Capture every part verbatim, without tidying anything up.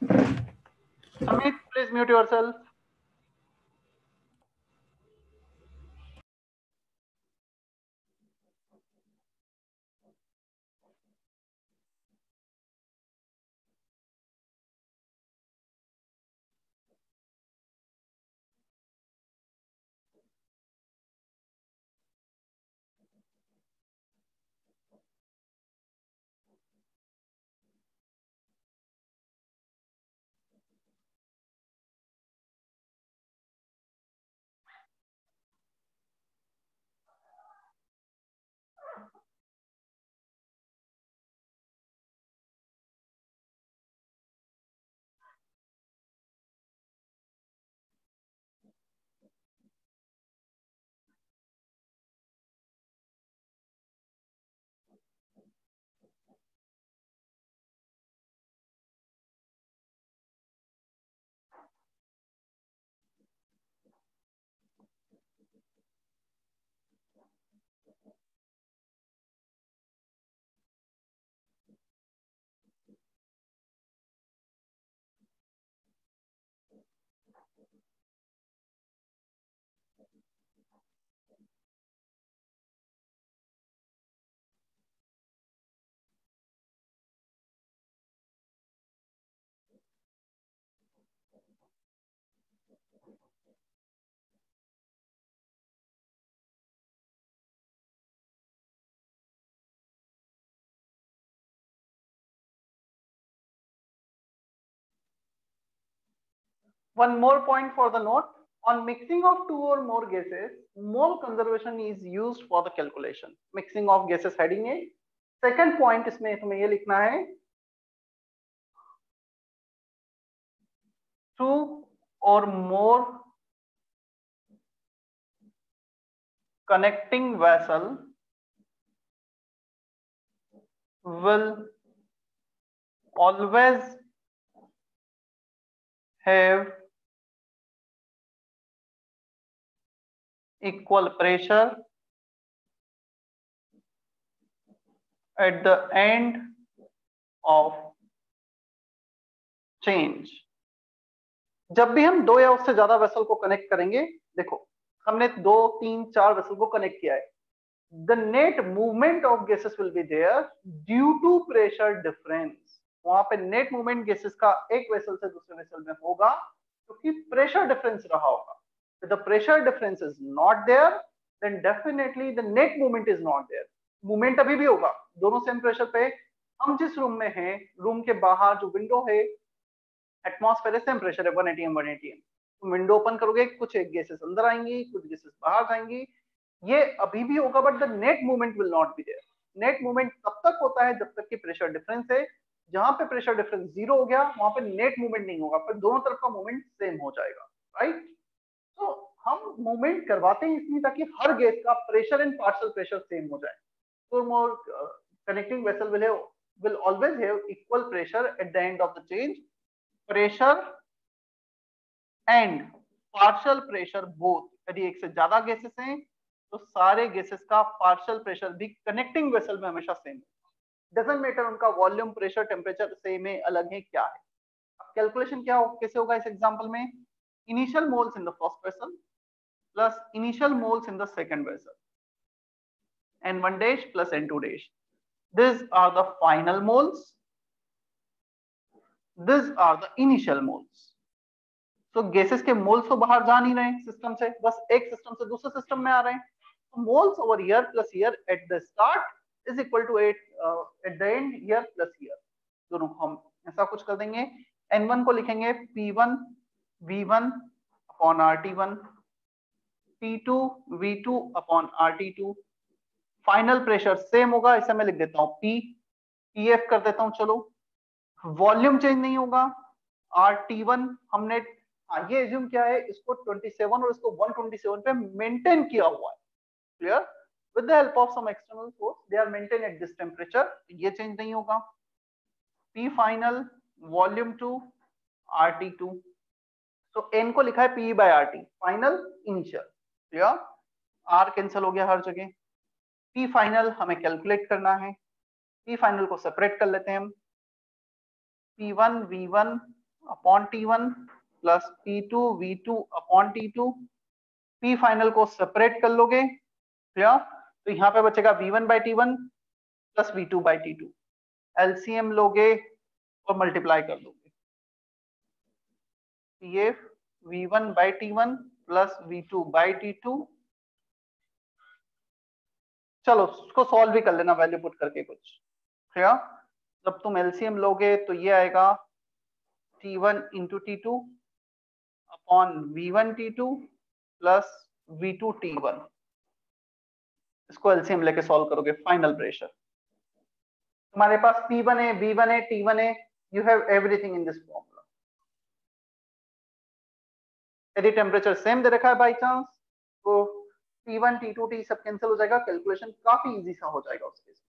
Amit, please mute yourself. One more point for the note. On mixing of two or more gases, mole conservation is used for the calculation. Mixing of gases heading है. Second point इसमें तुम्हें ये लिखना है, two or more connecting vessel will always have equal pressure at the end of change. जब भी हम दो या उससे ज्यादा वेसल को कनेक्ट करेंगे, देखो हमने दो तीन चार वेसल को कनेक्ट किया है, the net movement of gases will be there due to pressure difference. वहां पे नेट मूवमेंट गैसेस का एक वेसल से दूसरे वेसल में होगा क्योंकि प्रेशर डिफरेंस रहा होगा. If the pressure difference is not there, then definitely the net movement is not there. Movement अभी भी होगा, दोनों सेम प्रेशर पे. हम जिस रूम में हैं, रूम के बाहर जो विंडो है, एटमॉस्फेयर है, सेम प्रेशर है one A T M one A T M. तो विंडो ओपन करोगे, कुछ एक गैसेस अंदर आएंगी, कुछ गैसेस बाहर जाएंगी, ये अभी भी होगा, but the net movement will not be there. Net movement तब तक होता है जब तक कि प्रेशर डिफरेंस है. जहां पे प्रेशर डिफरेंस जीरो हो गया, वहां पे नेट मूवमेंट नहीं होगा, पर दोनों तरफ का मूवमेंट सेम हो जाएगा. राइट? तो हम मूवमेंट करवाते हैं इसलिए ताकि हर गैस का pressure and partial pressure same हो जाए. तो more connecting vessel will have will always have equal pressure at the end of the change. Pressure and partial pressure both. यदि एक से ज्यादा गैसेस हैं तो सारे गैसेस का पार्शियल प्रेशर भी कनेक्टिंग वेसल में हमेशा सेम है. डजंट मैटर उनका वॉल्यूम, प्रेशर, टेम्परेचर सेम है, अलग है, क्या है. अब कैलकुलेशन क्या हो, कैसे होगा इस एग्जांपल में? Initial moles in the first vessel plus initial moles in the second vessel, N one dash plus N two dash. These are the final moles. These are the initial moles. So gases के moles तो बाहर जा नहीं रहे system से, बस एक system से दूसरे सिस्टम में आ रहे हैं. So moles over here plus here at the start is equal to eight uh, at the end here plus here. दोनों हम ऐसा कुछ कर देंगे. N वन को लिखेंगे P one V one upon R T one, P two V two upon R T two. Final pressure same होगा, इसे मैं लिख देता हूं P, P F कर देता हूं. चलो, वॉल्यूम चेंज नहीं होगा. R T वन हमने हाँ ये एज्यूम किया है, इसको सत्ताईस और इसको एक सौ सत्ताईस पे मेंटेन किया हुआ है. Clear? With the help of some external force they are maintain at this temperature. ये चेंज नहीं होगा. P final, volume two, R T two. तो N को लिखा है P by R T, final, initial. Clear? R cancel हो गया हर जगह. P फाइनल हमें कैलकुलेट करना है. P फाइनल को सेपरेट कर लेते हैं हम. P one V one upon T one plus T two V two upon T two. P final को सेपरेट कर लोगे, क्लियर? तो यहाँ पे बचेगा V one by T one plus V two by T two. LCM लोगे और multiply कर दोगे, ये V one by T one plus V two by T two. चलो उसको सॉल्व भी कर लेना वैल्यू पुट करके कुछ, क्लियर? जब तुम एलसीएम लोगे तो ये आएगा T one into T two upon V one T two plus V two T one. इसको एलसीएम लेके सॉल्व करोगे, फाइनल प्रेशर तुम्हारे पास पी वन है, वी वन है, टी वन है, you have everything in this formula. यदि temperature same दे रखा है बाई चांस तो T one T two T सब कैंसिल हो जाएगा, कैलकुलेशन काफी इजी सा हो जाएगा उस केस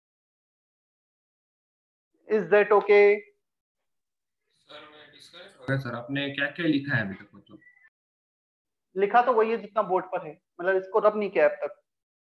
में। Is that okay? सर मैं डिस्कनेक्ट हो गया सर, आपने क्या क्या लिखा है अभी तक? तो लिखा तो वही है जितना बोर्ड पर है, मतलब इसको रब नहीं किया अब तक।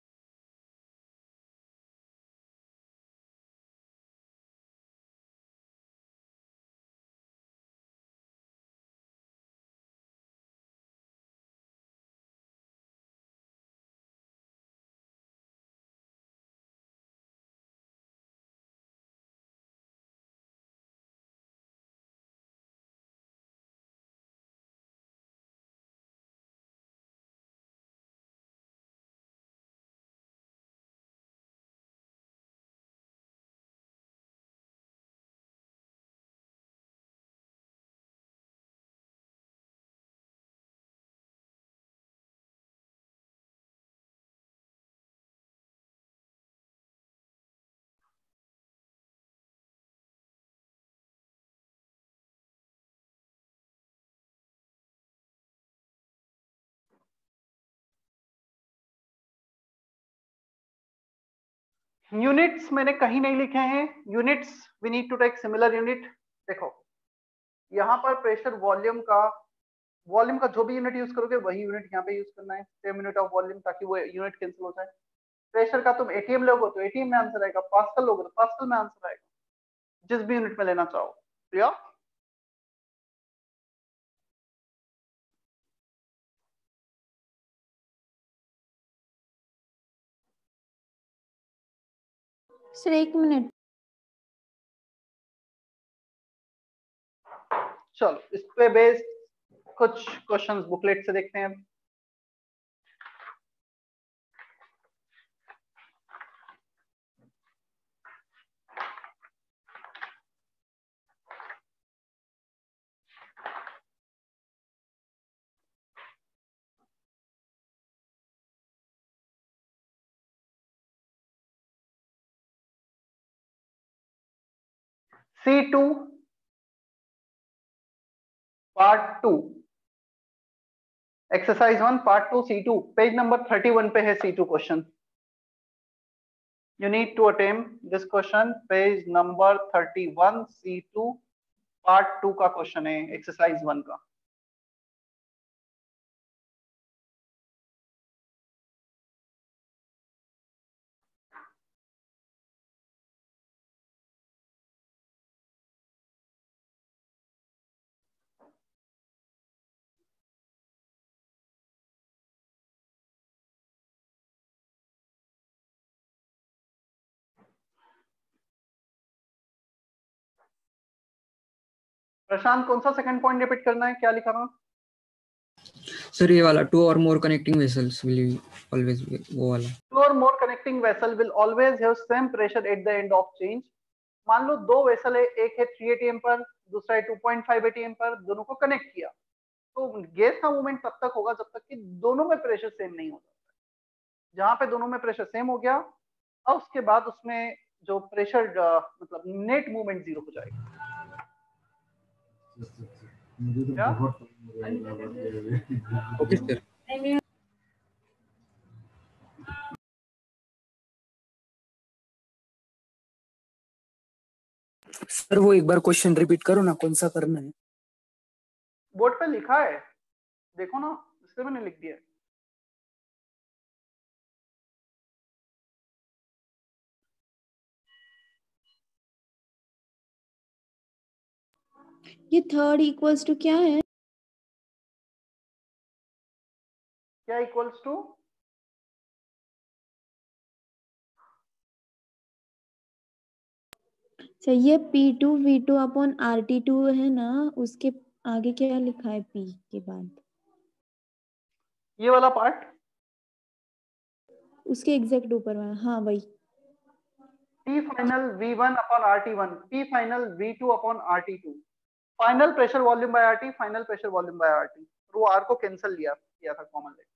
यूनिट्स मैंने कहीं नहीं लिखे हैं, units we need to take similar unit. देखो यहाँ पर प्रेशर वॉल्यूम का, वॉल्यूम का जो भी यूनिट यूज करोगे वही यूनिट यहाँ पे यूज करना है, सेम यूनिट ऑफ वॉल्यूम, ताकि वो यूनिट कैंसिल हो जाए। प्रेशर का तुम एटीएम लोगे तो एटीएम में आंसर आएगा, पास्कल लोगे तो पास्कल में आंसर आएगा, जिस भी यूनिट में लेना चाहो। क्लियर? सर एक मिनट। चलो इस पे बेस्ड कुछ क्वेश्चंस बुकलेट से देखते हैं। C two part two, exercise one part two C two, page number thirty one पे है C two question. You need to attempt this question, page number thirty one, C two part two का question है, exercise one का। प्रशांत कौन सा second point repeat करना है, क्या लिखा था? सर ये वाला, two or more connecting vessels will always, वो वाला। Two or more connecting vessel will always have same pressure at the end of change. मान लो दो वेसल है, एक है थ्री एटीएम पर, दूसरा है टू पॉइंट फाइव एटीएम पर, दोनों को कनेक्ट किया तो गैस का मूवमेंट तब तक होगा जब तक कि दोनों में प्रेशर सेम नहीं हो जाता। जहां पे दोनों में प्रेशर सेम हो गया और उसके बाद उसमें जो प्रेशर मतलब नेट मूवमेंट जीरो हो जाएगा। क्या? Okay sir. सर वो एक बार क्वेश्चन रिपीट करो ना, कौन सा करना है? बोर्ड पे लिखा है, देखो ना, इससे मैंने लिख दिया है। ये थर्ड इक्वल्स टू क्या है? क्या इक्वल्स टू? सर ये P two V two upon R T two है ना, उसके आगे क्या लिखा है पी के बाद? ये वाला पार्ट, उसके एग्जैक्ट ऊपर वाला, हाँ वही। P final V one upon R T one, P final V two upon R T two, final pressure volume by RT, final pressure volume by RT. वो आर को कैंसिल लिया किया था कॉमन लेके।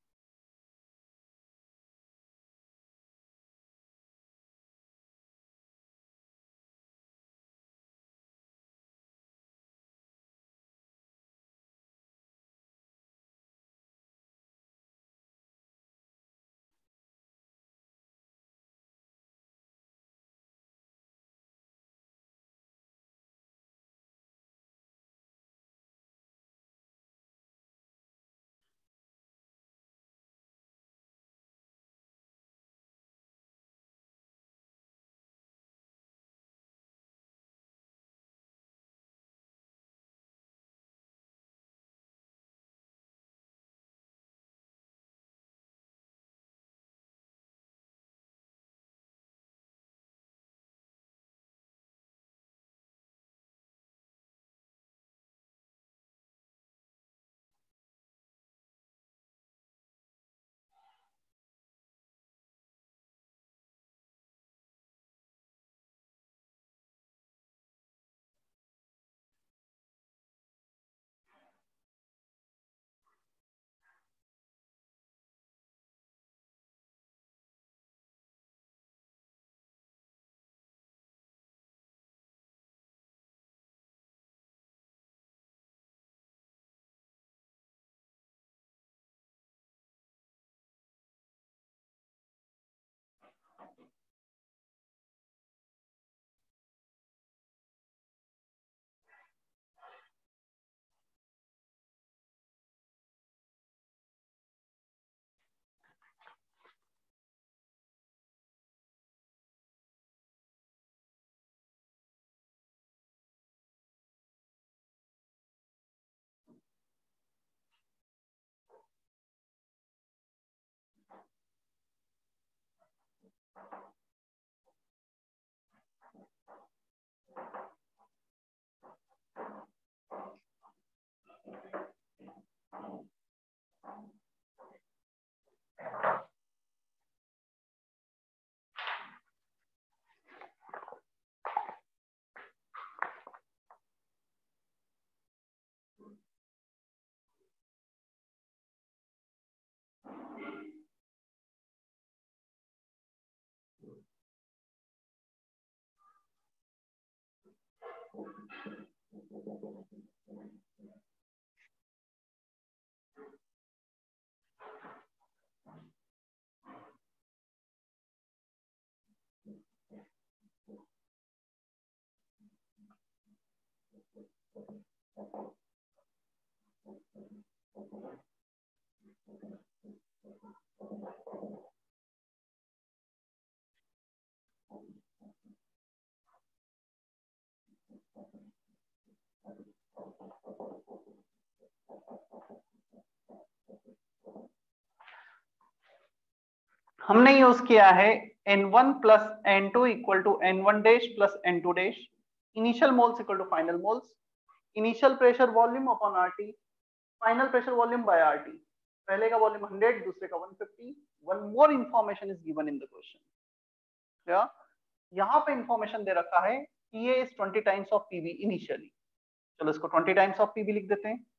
हमने यूज किया है N one plus N two equal to N one dash plus N two dash, initial moles equal to final moles, initial pressure volume upon RT, final pressure volume by RT. पहले का volume hundred, दूसरे का one fifty. One more information is given in the question. या यहाँ पे information दे रखा है P A is twenty times of P B इनिशियली। चलो इसको twenty times of P B लिख देते हैं।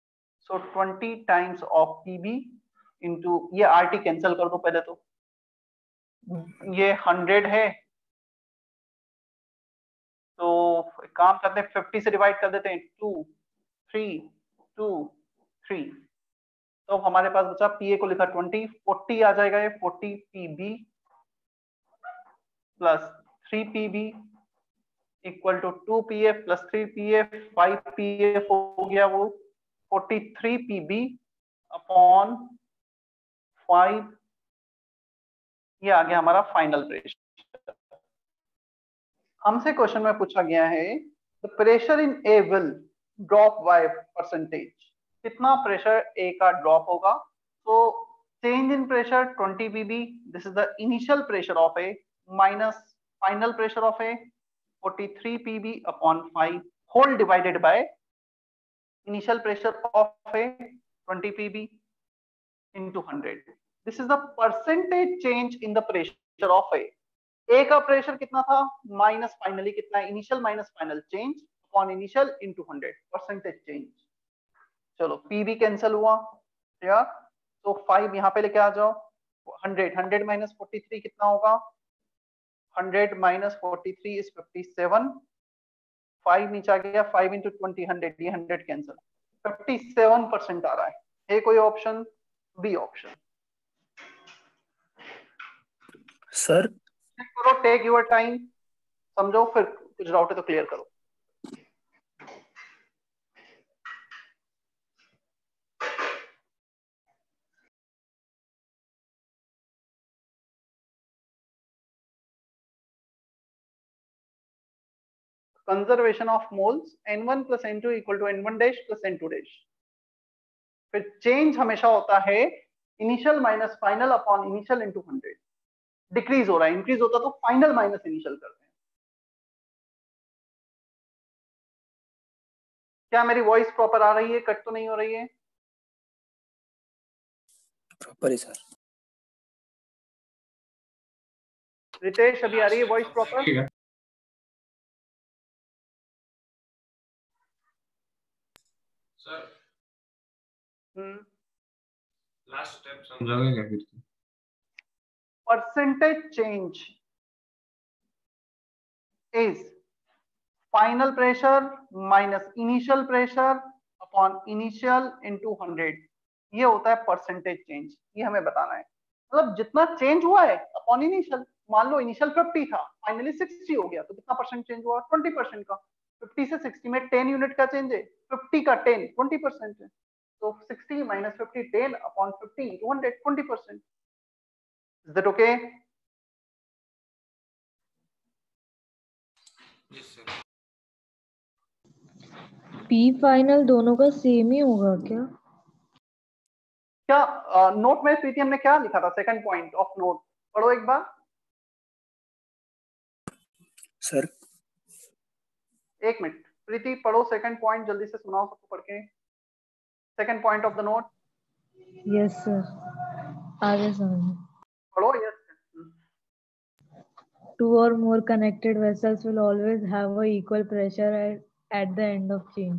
So twenty times of P B into ये R T कैंसिल कर दो पहले तो, ये हंड्रेड है तो काम करते हैं फिफ्टी से डिवाइड कर देते हैं, टू थ्री टू थ्री, तो हमारे पास बचा पीए को लिखा ट्वेंटी, फोर्टी आ जाएगा ये, forty PB plus three PB equal to two PF plus three PF, five PF हो गया वो, forty three PB upon five, ये आ गया हमारा फाइनल प्रेशर। हमसे क्वेश्चन में पूछा गया है the pressure in A well drop by percentage, कितना प्रेशर ए का ड्रॉप होगा। तो change in pressure twenty PB, this is the initial pressure of A minus final pressure of A forty three PB upon five whole divided by initial pressure of A twenty PB into one hundred. This is the percentage change in the pressure of A. A का pressure कितना था minus finally कितना है, initial minus final change upon initial into hundred, percentage change. चलो P भी cancel हुआ यार, तो फाइव यहाँ पे लेके आ जाओ, hundred hundred minus forty three कितना होगा, hundred minus forty three is fifty seven, five नीचे आ गया, फाइव इंटू ट्वेंटी हंड्रेड, ये hundred cancel, fifty seven percent आ रहा है। है कोई ऑप्शन? B option. सर करो, टेक योर टाइम, समझो, फिर कुछ डाउट है तो क्लियर करो। Conservation of moles N one plus N two equal to N one dash plus N two dash. फिर चेंज हमेशा होता है initial minus final upon initial into hundred. Decrease हो रहा है, इंक्रीज होता तो फाइनल माइनस इनिशियल करते हैं। क्या मेरी वॉइस प्रॉपर आ रही है, कट तो नहीं हो रही है? प्रॉपर है सर। रितेश अभी आ रही है voice proper? Sir hmm last step समझोगे क्या फिर? percentage change is final pressure minus initial pressure upon initial into one hundred, ये होता है परसेंटेज चेंज। ये हमें बताना है, मतलब जितना चेंज हुआ है अपॉन इनिशियल, मान लो इनिशियल फिफ्टी था फाइनली सिक्सटी हो गया, तो कितना परसेंट चेंज हुआ, ट्वेंटी परसेंट का। फिफ्टी से सिक्सटी में टेन यूनिट का चेंज है, फिफ्टी का टेन ट्वेंटी परसेंट है, तो sixty minus fifty ten upon fifty to hundred, twenty percent. Is that okay? P final दोनों का सेम ही होगा क्या? क्या नोट uh, में प्रीति हमने क्या लिखा था, सेकंड पॉइंट ऑफ नोट पढ़ो एक बार। सर एक मिनट प्रीति पढ़ो सेकंड पॉइंट, जल्दी से सुनाओ सबको पढ़ के, second point of the note. Yes sir, आगे समझ। पढ़ो। Yes, Two or more connected vessels will always have a equal pressure at, at the end of change.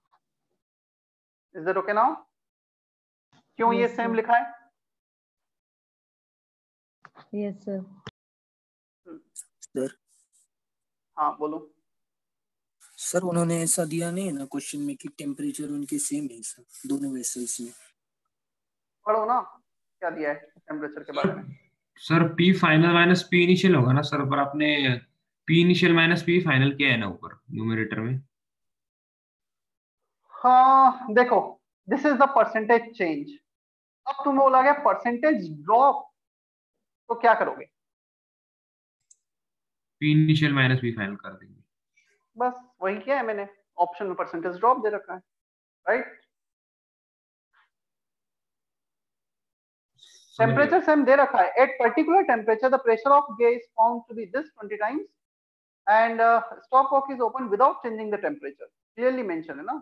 Is that okay now? क्यों Yes, ये सेम sir. लिखा है? Yes sir. Sir हाँ बोलो। Sir उन्होंने ऐसा दिया नहीं है ना क्वेश्चन में कि टेम्परेचर उनके सेम है सर दोनों वेसल्स में। पढ़ो ना क्या दिया है टेम्परेचर के बारे में। Sir P final minus P initial होगा ना सर, पर आपने P initial minus P final किया है ना ऊपर न्यूमरेटर में। हाँ देखो, this is the percentage change. अब तुम्हें बोला गया परसेंटेज ड्रॉप, तो क्या करोगे? P initial minus P final कर देंगे। बस वही किया है मैंने, ऑप्शन में परसेंटेज ड्रॉप दे रखा है, राइट। टेम्परेचर सेम दे रखा है, at particular temperature the pressure of gas found to be this twenty times and stopcock is open without changing the temperature, clearly mention है ना।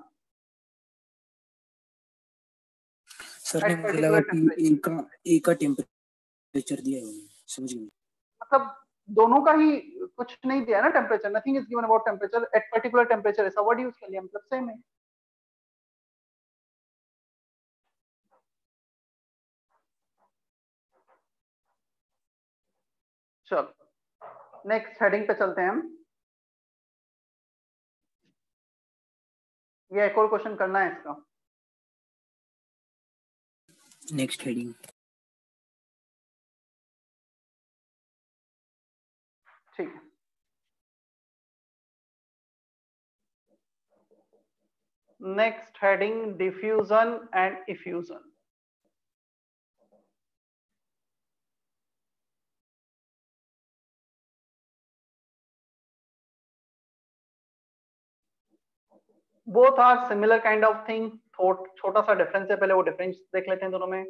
सर ने मुझे लगा कि ए का ए का टेम्परेचर दिया है उन्होंने, समझ गए? मतलब दोनों का ही कुछ नहीं दिया ना temperature, nothing is given about temperature at particular temperature, ऐसा वर्ड यूज कर लिया, मतलब सेम है। चलो नेक्स्ट हेडिंग पे चलते हैं हम। ये एक और क्वेश्चन करना है इसका। नेक्स्ट हेडिंग ठीक है। Next heading diffusion and effusion. Both are similar kind of thing, छोटा सा डिफरेंस है, पहले वो डिफरेंस देख लेते हैं दोनों में।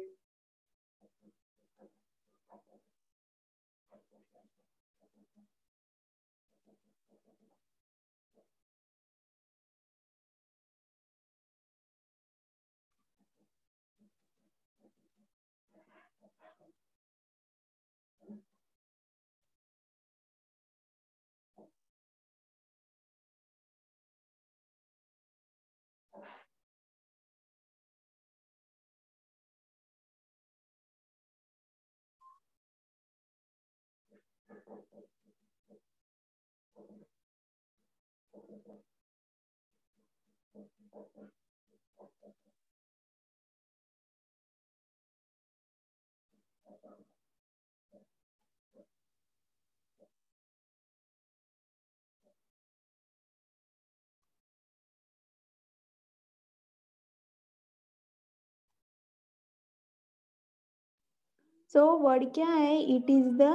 सो वर्ड क्या है? It is the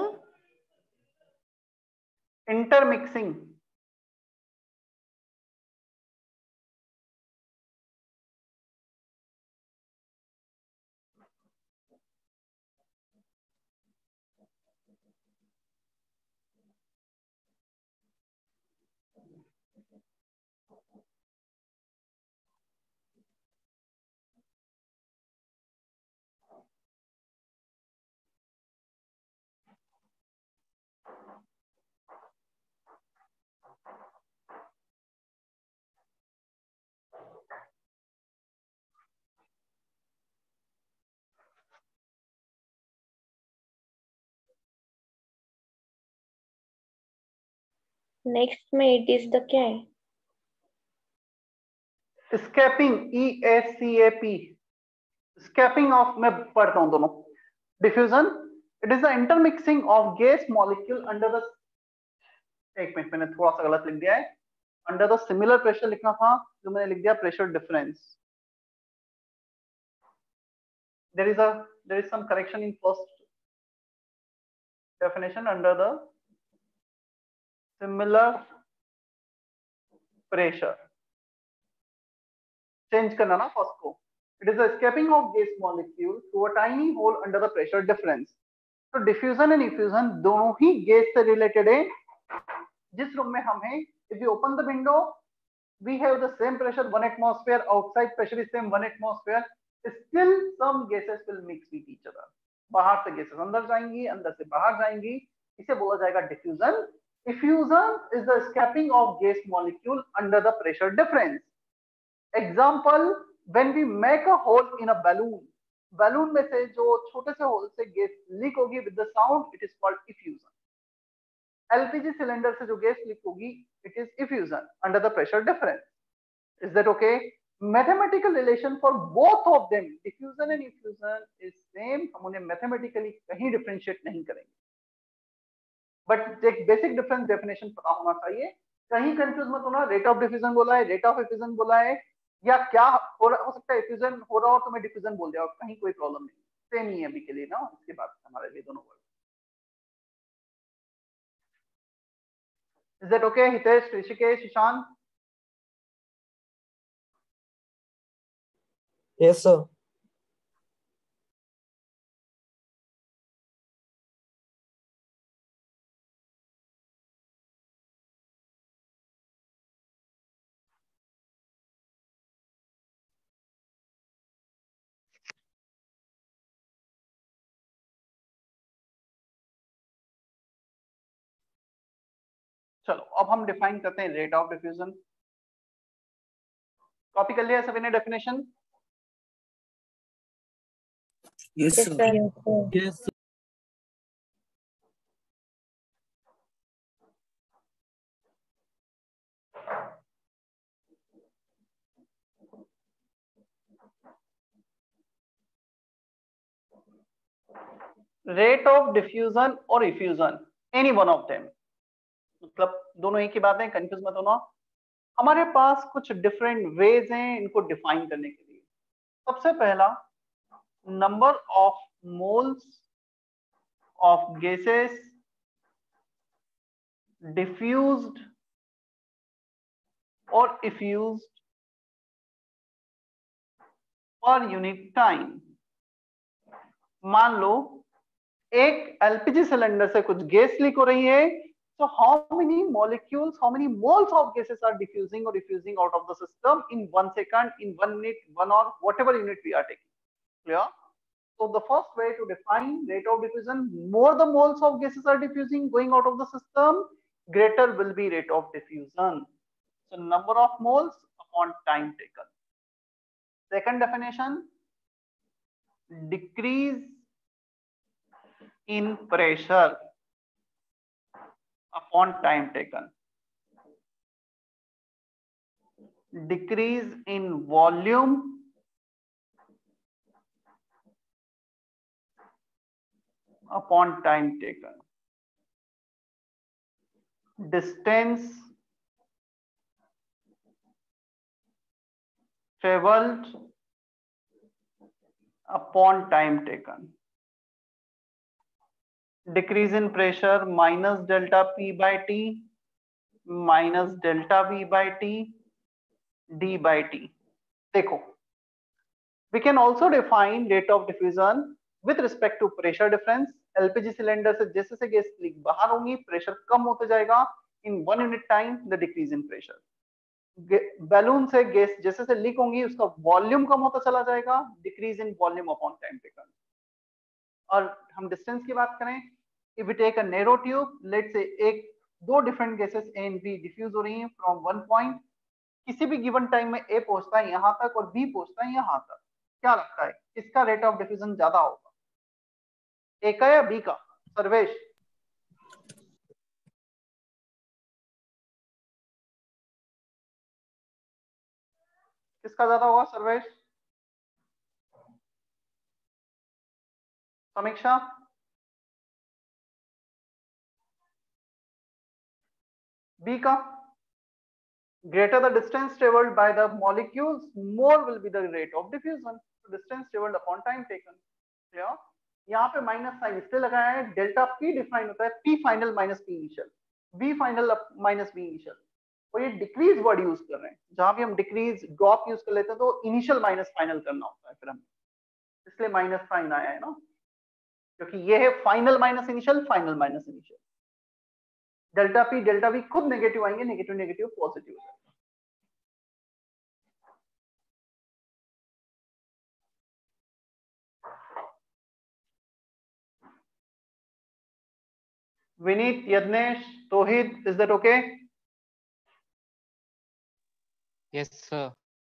intermixing. Next में इट इज द क्या है? Escaping, E S C A P, escaping of, मैं पढ़ता हूं दोनों। Diffusion, it is the intermixing of gas molecule under the, एक मिनट मैंने थोड़ा सा गलत लिख दिया है, अंडर द सिमिलर प्रेशर लिखना था, जो मैंने लिख दिया pressure difference. there is a there is some correction in first definition under the similar pressure, change करना ना फर्स्ट को। it is the escaping of gas molecule through a tiny hole under the pressure difference। तो diffusion and effusion दोनों ही gas से related है। जिस room में हम हैं, if we open the window we have the same pressure one atmosphere, outside pressure is same one atmosphere, still some gases will mix with each other। बाहर से गैसेस अंदर जाएंगी, अंदर से बाहर जाएंगी, इसे बोला जाएगा diffusion. Diffusion is the escaping of gas molecule under the pressure difference। Example, when we make a hole in a balloon, balloon में से जो छोटे से होल से गैस लीक होगी with the sound, it is called diffusion। LPG cylinder से जो gas leak होगी, it is diffusion under the pressure difference। Is that okay? Mathematical relation for both of them, diffusion and effusion is same। हम उन्हें mathematically कहीं differentiate नहीं करेंगे, but एक basic difference definition पता होना चाहिए। कहीं कंफ्यूज मत होना, रेट ऑफ डिफ्यूजन बोला है, रेट ऑफ एफ्यूजन बोला है, या क्या हो रहा हो सकता है एफ्यूजन हो रहा हो तो मैं डिफ्यूजन बोल दिया, कहीं कोई प्रॉब्लम नहीं, सेम ही है अभी के लिए ना। इसके बाद हमारे लिए दोनों word. Is that okay Hitesh, Rishikesh, Ishan? Yes sir. चलो अब हम डिफाइन करते हैं रेट ऑफ डिफ्यूजन। कॉपी कर लिया सभी ने definition? Yes sir. Yes rate of diffusion और effusion, any one of them, मतलब दोनों एक ही बात है, कंफ्यूज मत होना। हमारे पास कुछ डिफरेंट वेज हैं इनको डिफाइन करने के लिए। सबसे पहला, number of moles of gases diffused और इफ्यूज्ड पर यूनिट टाइम। मान लो एक एलपीजी सिलेंडर से कुछ गैस लीक हो रही है, so how many molecules, how many moles of gases are diffusing or diffusing out of the system in one second, in one minute, one hour, whatever unit we are taking. Clear? So the first way to define rate of diffusion, more the moles of gases are diffusing going out of the system, greater will be rate of diffusion. So number of moles upon time taken. Second definition, decrease in pressure upon time taken. Decrease in volume upon time taken. Distance traveled upon time taken. Decrease in pressure minus delta P by T minus delta V by T D by T. देखो, we can also define rate of diffusion with respect to pressure difference. LPG cylinder से जैसे से gas leak बाहर होंगी, pressure कम होते जाएगा. In one unit time the decrease in pressure. Balloon से गैस जैसे से लीक होंगी, उसका वॉल्यूम कम होता चला जाएगा. Decrease in volume upon time taken. और हम डिस्टेंस की बात करें, if we take a narrow tube, let's say एक दो different gases A and B diffuse हो रही हैं फ्रॉम वन पॉइंट. किसी भी गिवन टाइम में ए पहुंचता है यहां तक और बी पहुंचता है यहां तक. क्या लगता है किसका रेट ऑफ डिफ्यूजन ज्यादा होगा, ए का या बी का? सर्वेश, किसका ज्यादा होगा? सर्वेश, समीक्षा? बी का. Greater the distance traveled by the molecules, more will be the rate of diffusion. So distance traveled upon time taken. Clear? यहाँ पे माइनस साइन इसलिए लगाया है, डेल्टा पी डिफाइन होता है P final minus P initial, V final minus V initial. और ये decrease word use कर रहे हैं. जहां भी हम डिक्रीज ड्रॉप यूज कर लेते हैं तो इनिशियल माइनस फाइनल करना होता है फिर हमें, इसलिए माइनस साइन आया है ना, क्योंकि ये है final minus initial, final minus initial. Delta P delta V खुद नेगेटिव आएंगे, नेगेटिव नेगेटिव पॉजिटिव हो जाएगा. Vineet, Yadnesh, Tohid, is that okay? Yes, sir.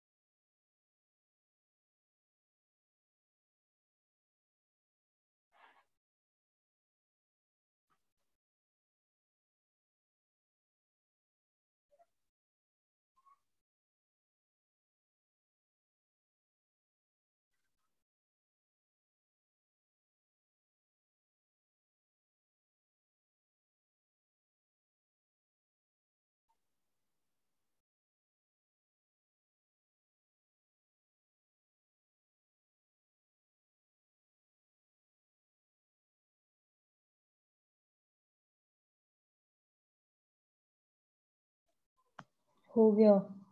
हो गया.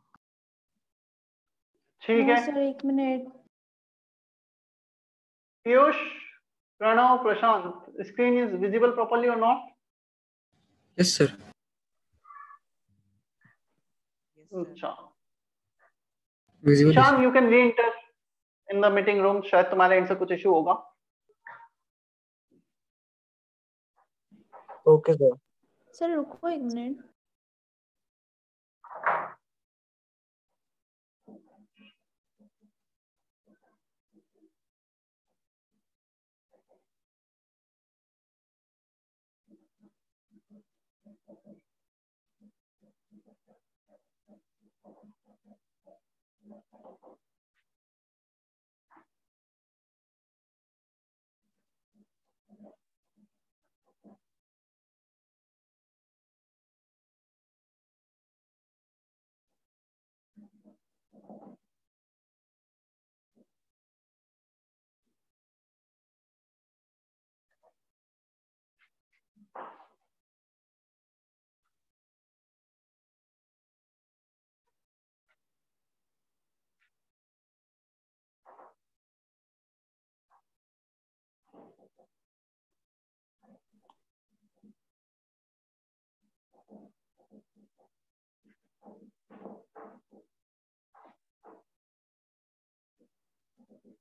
ठीक हाँ है. सर, एक minute. Piyush, Pranav, Prashant, screen is visible properly or not? Yes, sir. अच्छा. Visible. Ishan, you can re-enter in the meeting room. शायद तुम्हारे end से कुछ इशू होगा. Okay sir. सर रुको एक मिनट.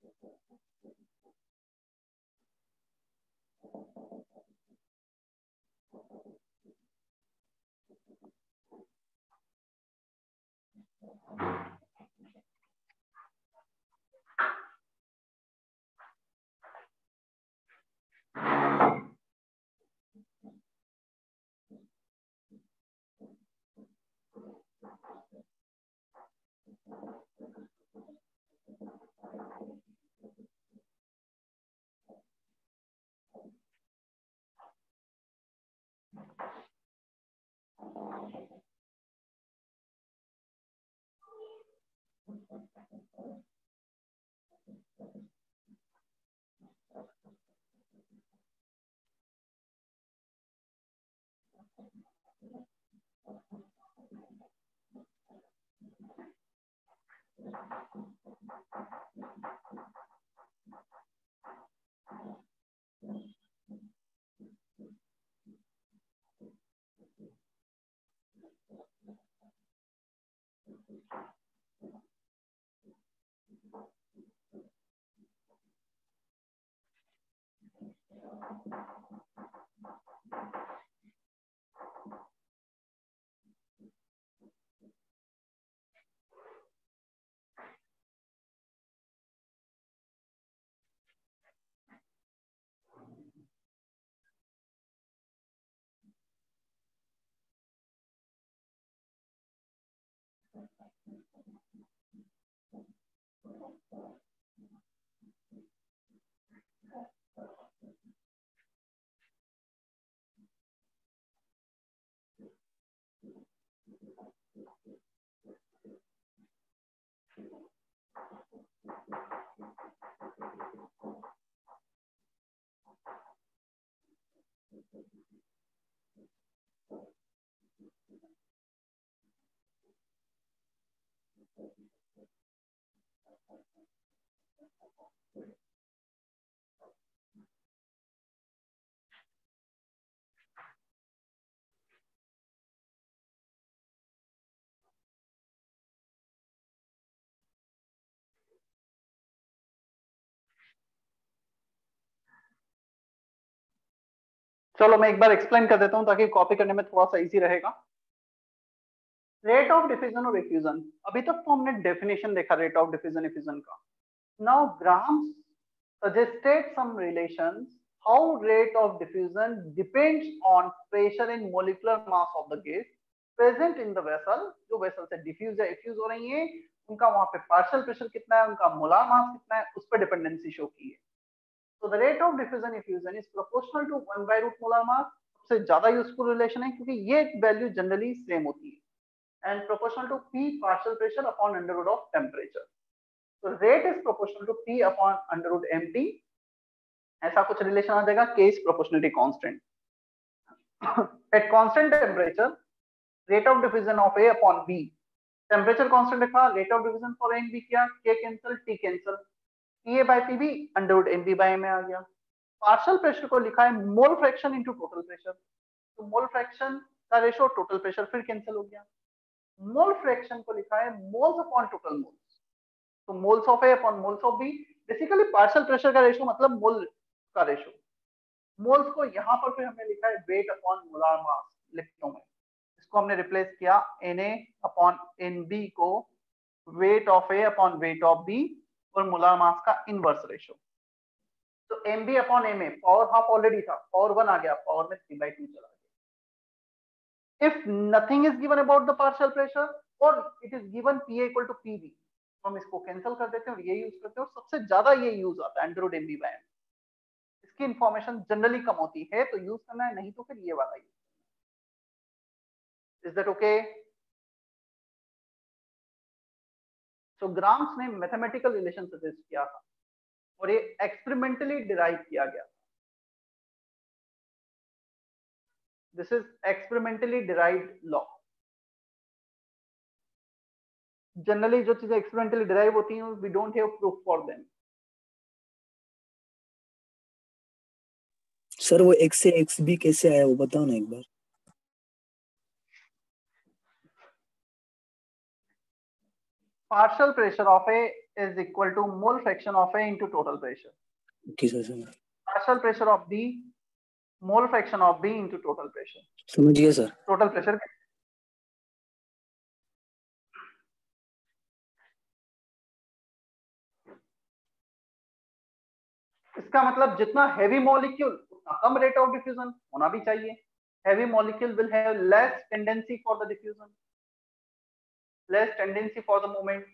चलो मैं एक बार एक्सप्लेन कर देता हूं ताकि कॉपी करने में थोड़ा सा इजी रहेगा। रेट ऑफ डिफ्यूजन और इफ्यूजन, अभी तक तो हमने डेफिनेशन देखा रेट ऑफ डिफ्यूजन इफ्यूजन का। Now Graham's suggested some relations how rate of diffusion depends on pressure and molecular mass of the gas present in the vessel। जो vessel से diffuse या इफ्यूज हो रही है उनका वहां पे पार्शियल प्रेशर कितना है, उनका मोलार मास कितना है, उस पर डिपेंडेंसी शो की है। So the rate of diffusion effusion is proportional to one by root molar mass। सबसे ज्यादा यूजफुल रिलेशन है क्योंकि ये वैल्यू जनरली सेम होती है and proportional to P partial pressure upon under root of temperature. तो rate is proportional to P upon under root M T. ऐसा कुछ रिलेशन आ जाएगा, K is proportionality constant. At constant temperature rate of diffusion of A upon B, temperature constant रखा, rate of diffusion for A and B किया, K cancel, T cancel, P A by P B under root M B by M A आ गया। Partial pressure को लिखा है mole fraction into total pressure, तो mole fraction का ratio total pressure फिर cancel हो गया। मोल फ्रैक्शन को लिखा है मोल्स अपॉन टोटल मोल्स, तो moles of A upon moles of B। Basically partial pressure का रेशो मतलब मोल का रेशो। मोल्स को यहाँ पर फिर हमने लिखा है वेट अपॉन मोलार मास लिखता हूं मैं, इसको हमने रिप्लेस किया Na अपॉन Nb को weight of A upon weight of B और मोलार मास का इनवर्स रेशो। तो M B upon M A, power half already था, पावर वन आ गया, पावर में थ्री बाई टू चला गया। If nothing is given about the partial pressure और it is given P A equal to P B, तो हम इसको कैंसिल कर देते हैं और ये यूज करते हैं, और सबसे ज्यादा ये यूज आता है under root M B by M. इसकी इंफॉर्मेशन जनरली कम होती है तो यूज करना है, नहीं तो फिर ये वाला यूज। Is that okay? तो ग्राम्स ने मैथमेटिकल रिलेशन सजेस्ट किया था और ये एक्सपेरिमेंटली डिराइव किया गया। This is experimentally derived law. Generally जो चीजें एक्सपेरिमेंटली डिराइव होती हैं we don't have proof for them. Sir वो x से xb कैसे आया वो बताओ ना एक बार। partial pressure of a is equal to mole fraction of A into total pressure. Okay sir समझ Partial pressure of B, mole fraction of B into total pressure. समझ गया सर. Total pressure इसका मतलब जितना heavy molecule उतना कम rate of diffusion होना भी चाहिए. Heavy molecule will have less tendency for the diffusion, less tendency for the movement.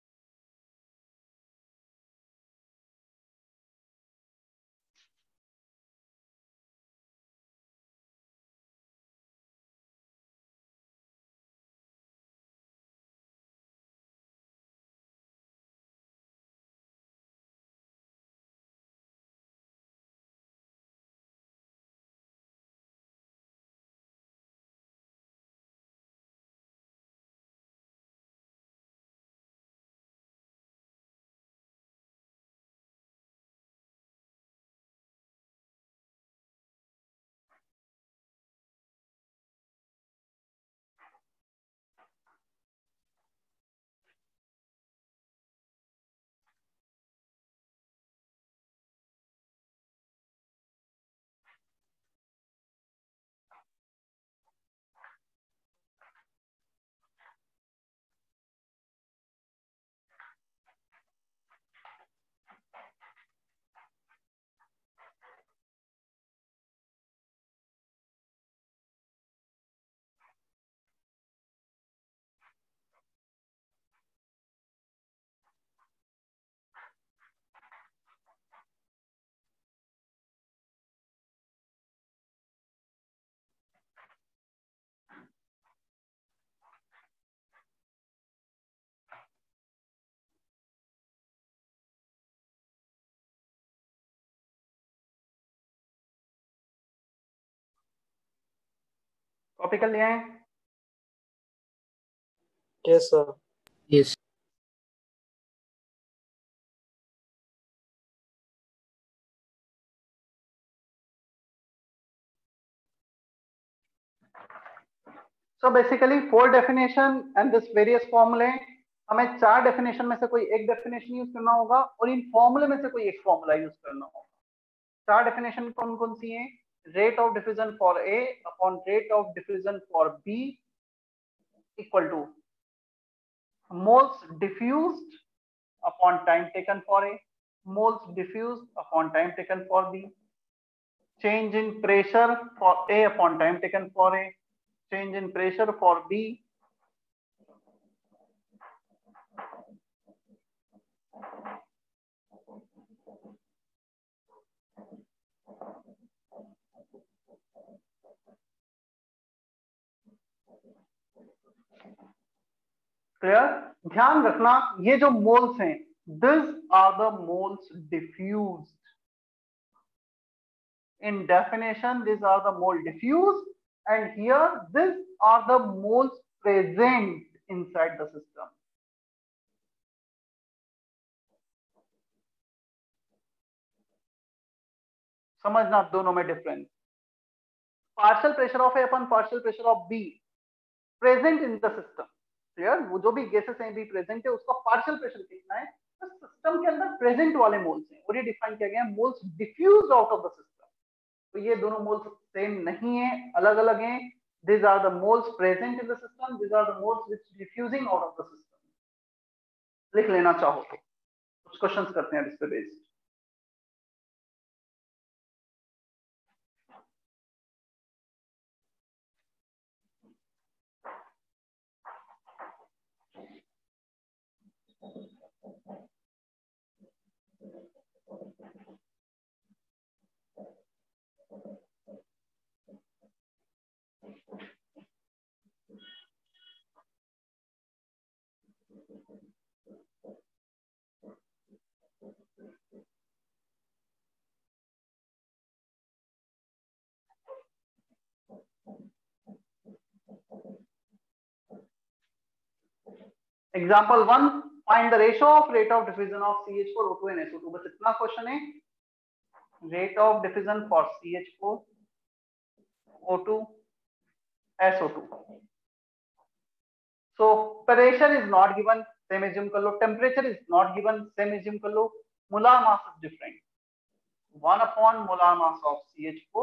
Copy कर लिया है? Yes, sir. Yes. So basically four definition and this various formulae. हमें चार definition में से कोई एक डेफिनेशन यूज करना होगा और इन फॉर्मूले में से कोई एक फॉर्मूला यूज करना होगा. चार डेफिनेशन कौन कौन सी हैं? Rate of diffusion for A upon rate of diffusion for B equal to moles diffused upon time taken for A, moles diffused upon time taken for B, change in pressure for A upon time taken for A, change in pressure for B, clear? ध्यान रखना ये जो moles हैं, this are the moles diffused. In definition, these are the mole diffused, and here these are the moles present inside the system. समझना दोनों में difference. Partial pressure of A upon partial pressure of B present in the system. Clear? वो जो भी gases हैं be present है उसका partial pressure कितना है? तो सिस्टम के अंदर प्रेजेंट वाले मोल्स हैं और ये डिफाइन किया गया है moles diffused out of the system. तो ये दोनों मोल्स सेम नहीं है, अलग अलग हैं. These are the moles present in the system. These are the moles which diffusing out of the system. लिख लेना चाहो तो कुछ क्वेश्चंस करते हैं इस पे based. Example one, find the ratio of rate of diffusion of C H four O two and S O two. बस इतना क्वेश्चन है. Rate of diffusion for C H four O two S O two. So pressure is not given, same assume कर लो, temperature is not given, same assume कर लो, molar mass is different, one upon molar mass of C H four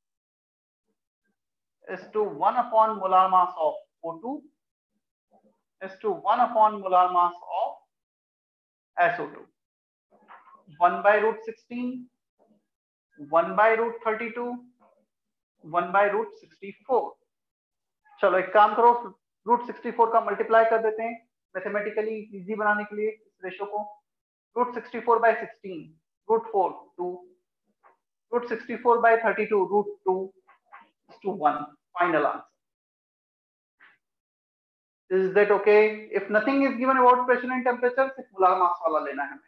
is to one upon molar mass of O two is to one upon molar mass of S O two. one by root sixteen, one by root thirty-two, one by root sixty-four. चलो एक काम करो, root sixty four का multiply कर देते हैं mathematically easy बनाने के लिए इस रेशो को। Root sixty four by sixteen, root four two, root sixty-four by thirty-two, root two is to one. Final answer. Is that okay? If nothing is given about pressure and temperature, सिर्फ molar mass वाला लेना है हमें।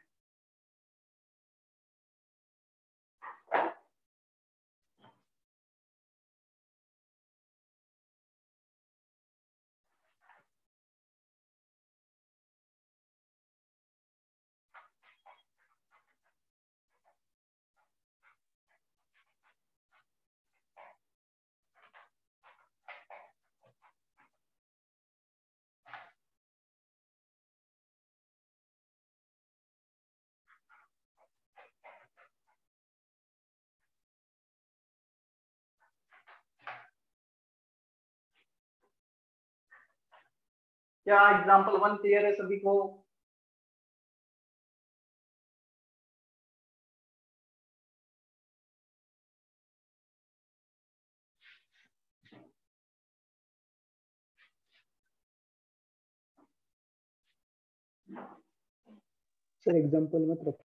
क्या example one clear है सभी को? Sir example मत रखो।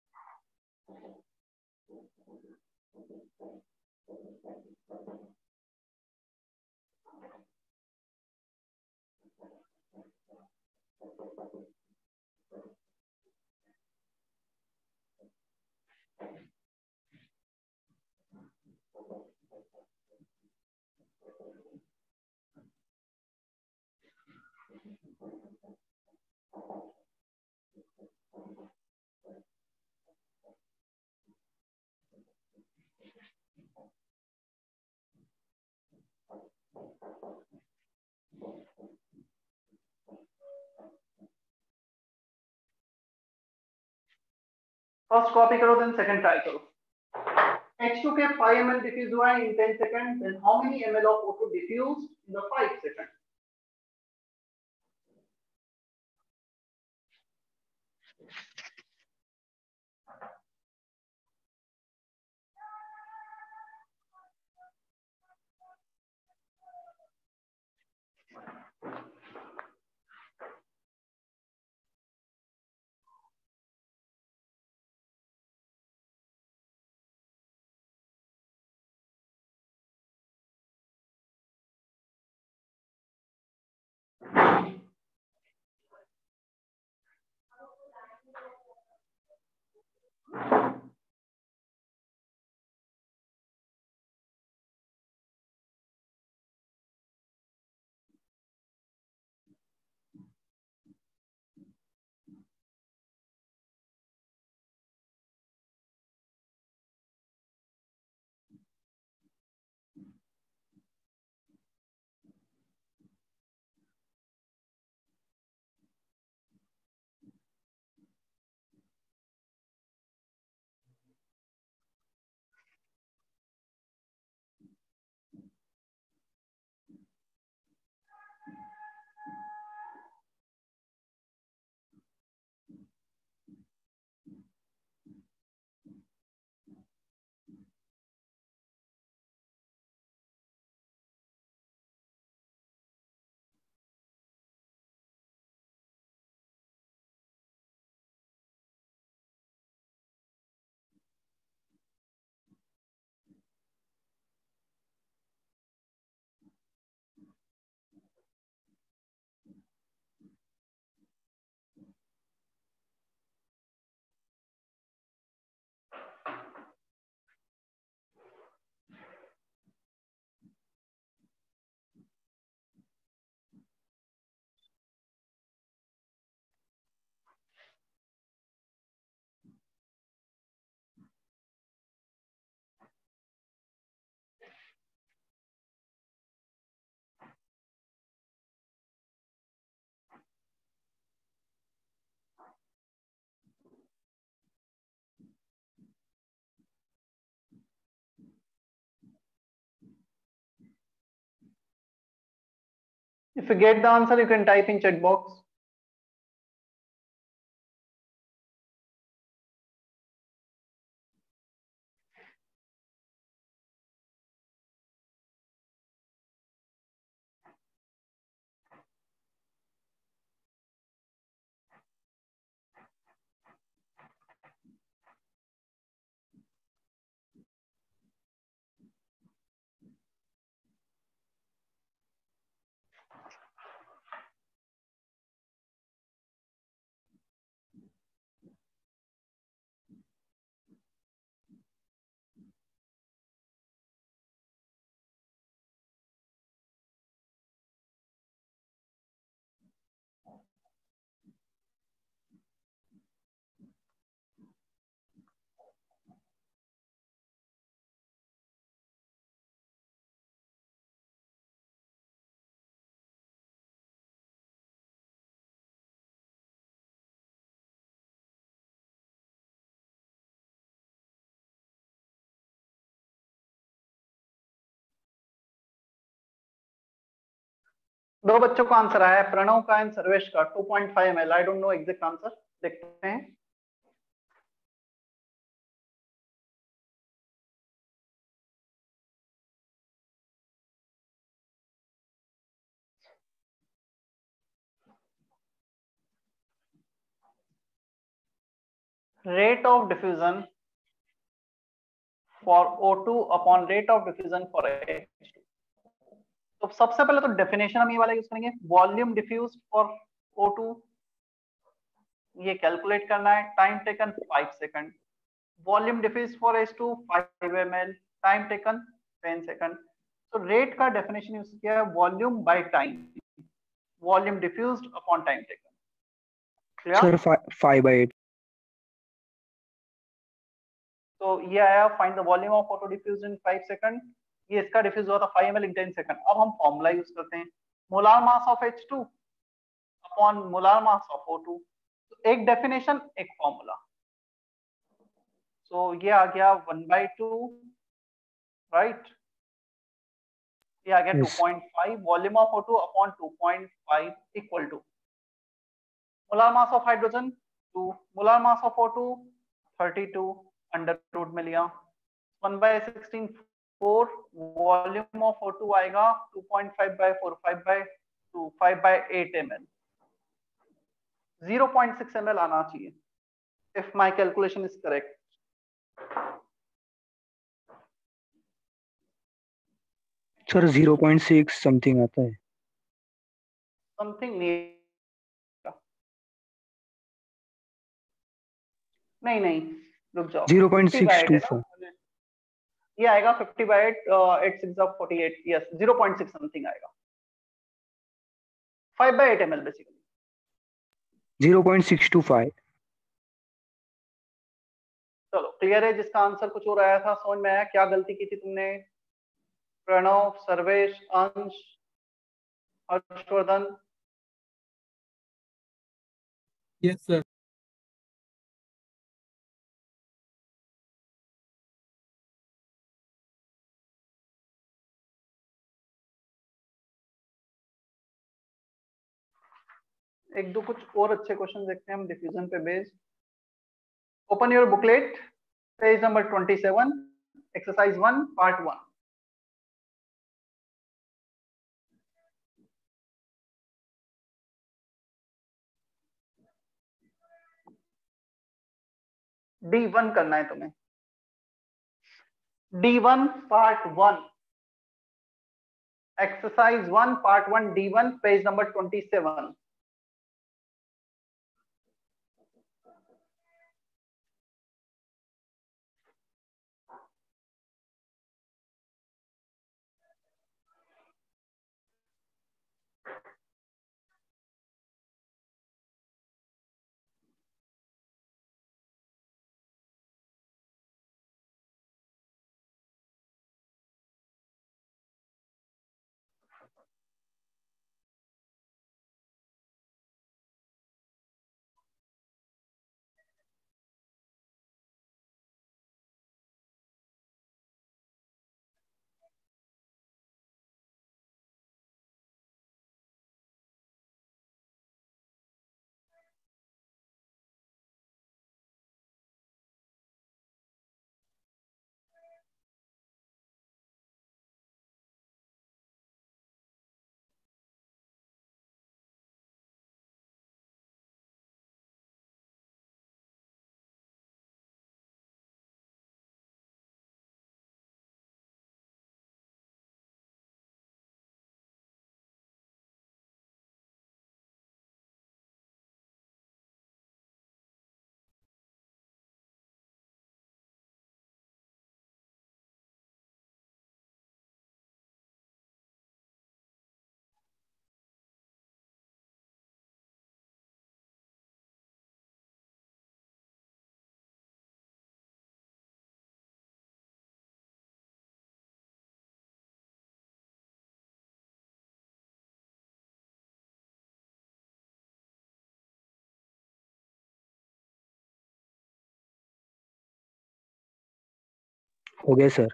फर्स्ट कॉपी करो, देन सेकंड ट्राई करो। H two के five milliliters डिफ्यूज हुआ है in ten seconds, then how many ml of O two diffused in the five seconds? If you get the answer, you can type in chat box. दो बच्चों का answer आया है, प्रणव का and Sarvesh का two point five M L. I don't know exact answer, देखते हैं। Rate of diffusion for O two upon rate of diffusion for H two. तो सबसे पहले तो डेफिनेशन हम ये वाला यूज करेंगे, volume diffuse for O two, ये कैलकुलेट करना है। Time taken five second. Volume diffuse for H two five M L, time taken ten second. तो रेट का डेफिनेशन यूज किया है volume by time, volume diffused upon time taken. Sir five by eight. तो ये आया find the volume of O two diffuse in five second. ये इसका diffuse हुआ था five M L in ten second. अब हम फॉर्मूला यूज करते हैं, molar mass of H two upon molar mass of O two. तो एक डेफिनेशन एक फॉर्मूला। सो so, ये आ गया वन बाई टू, राइट। ये आ गया Yes. Two point five volume of O two upon two point five equal to molar mass of hydrogen two, molar mass of O two thirty two, under root में लिया one by sixteen four, volume of O two आएगा two point five by four, five by two, five by eight M L. Zero point six M L आना चाहिए if my calculation is correct. Sir zero point six something आता है। Something नहीं नहीं नहीं रुक जाओ, zero point fifty six by two eight है फोर। ना? ये आएगा fifty by eight, eight six of forty-eight, yes zero point six something आएगा, five by eight ml basically. Zero point six two five. चलो क्लियर है, जिसका answer कुछ और आया था, समझ में आया क्या गलती की थी तुमने? प्रणव, सर्वेश, अंश, हर्षवर्धन। Yes sir. एक दो कुछ और अच्छे क्वेश्चन देखते हैं हम डिफ्यूजन पे based. Open your booklet, page number twenty seven, exercise one, part one. D one करना है तुम्हें, D one part one, exercise one part one, D one, page number twenty seven. हो गया सर।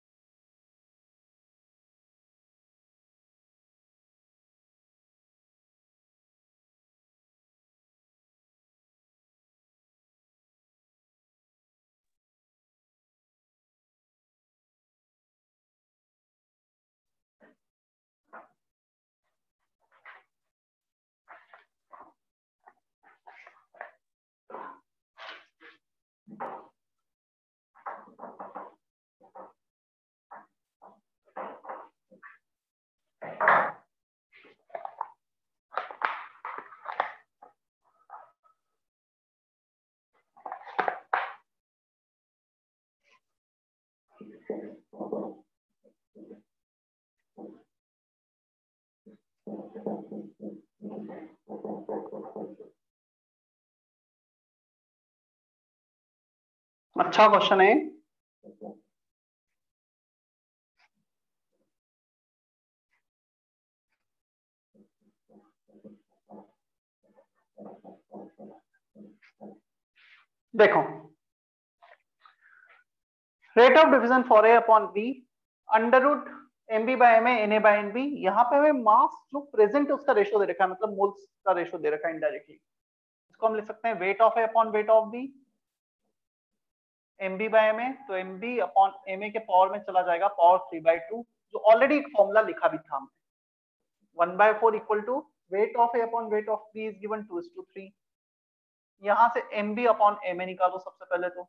अच्छा क्वेश्चन है। देखो, rate of diffusion for A upon B under root M B by M A N A by N B. यहाँ पे हमें मास जो present है उसका रेशो दे रखा है, मतलब मोल्स का रेशो दे रखा है इनडायरेक्टली। इसको हम लिख सकते हैं weight of A upon weight of B M B by M A. तो M B upon M A के पावर में चला जाएगा पावर थ्री बाई टू, जो ऑलरेडी एक फॉर्मूला लिखा भी था हमने। One by four equal to weight of A upon weight of B is given two is to three. यहाँ से M B upon M A निकालो सबसे पहले। तो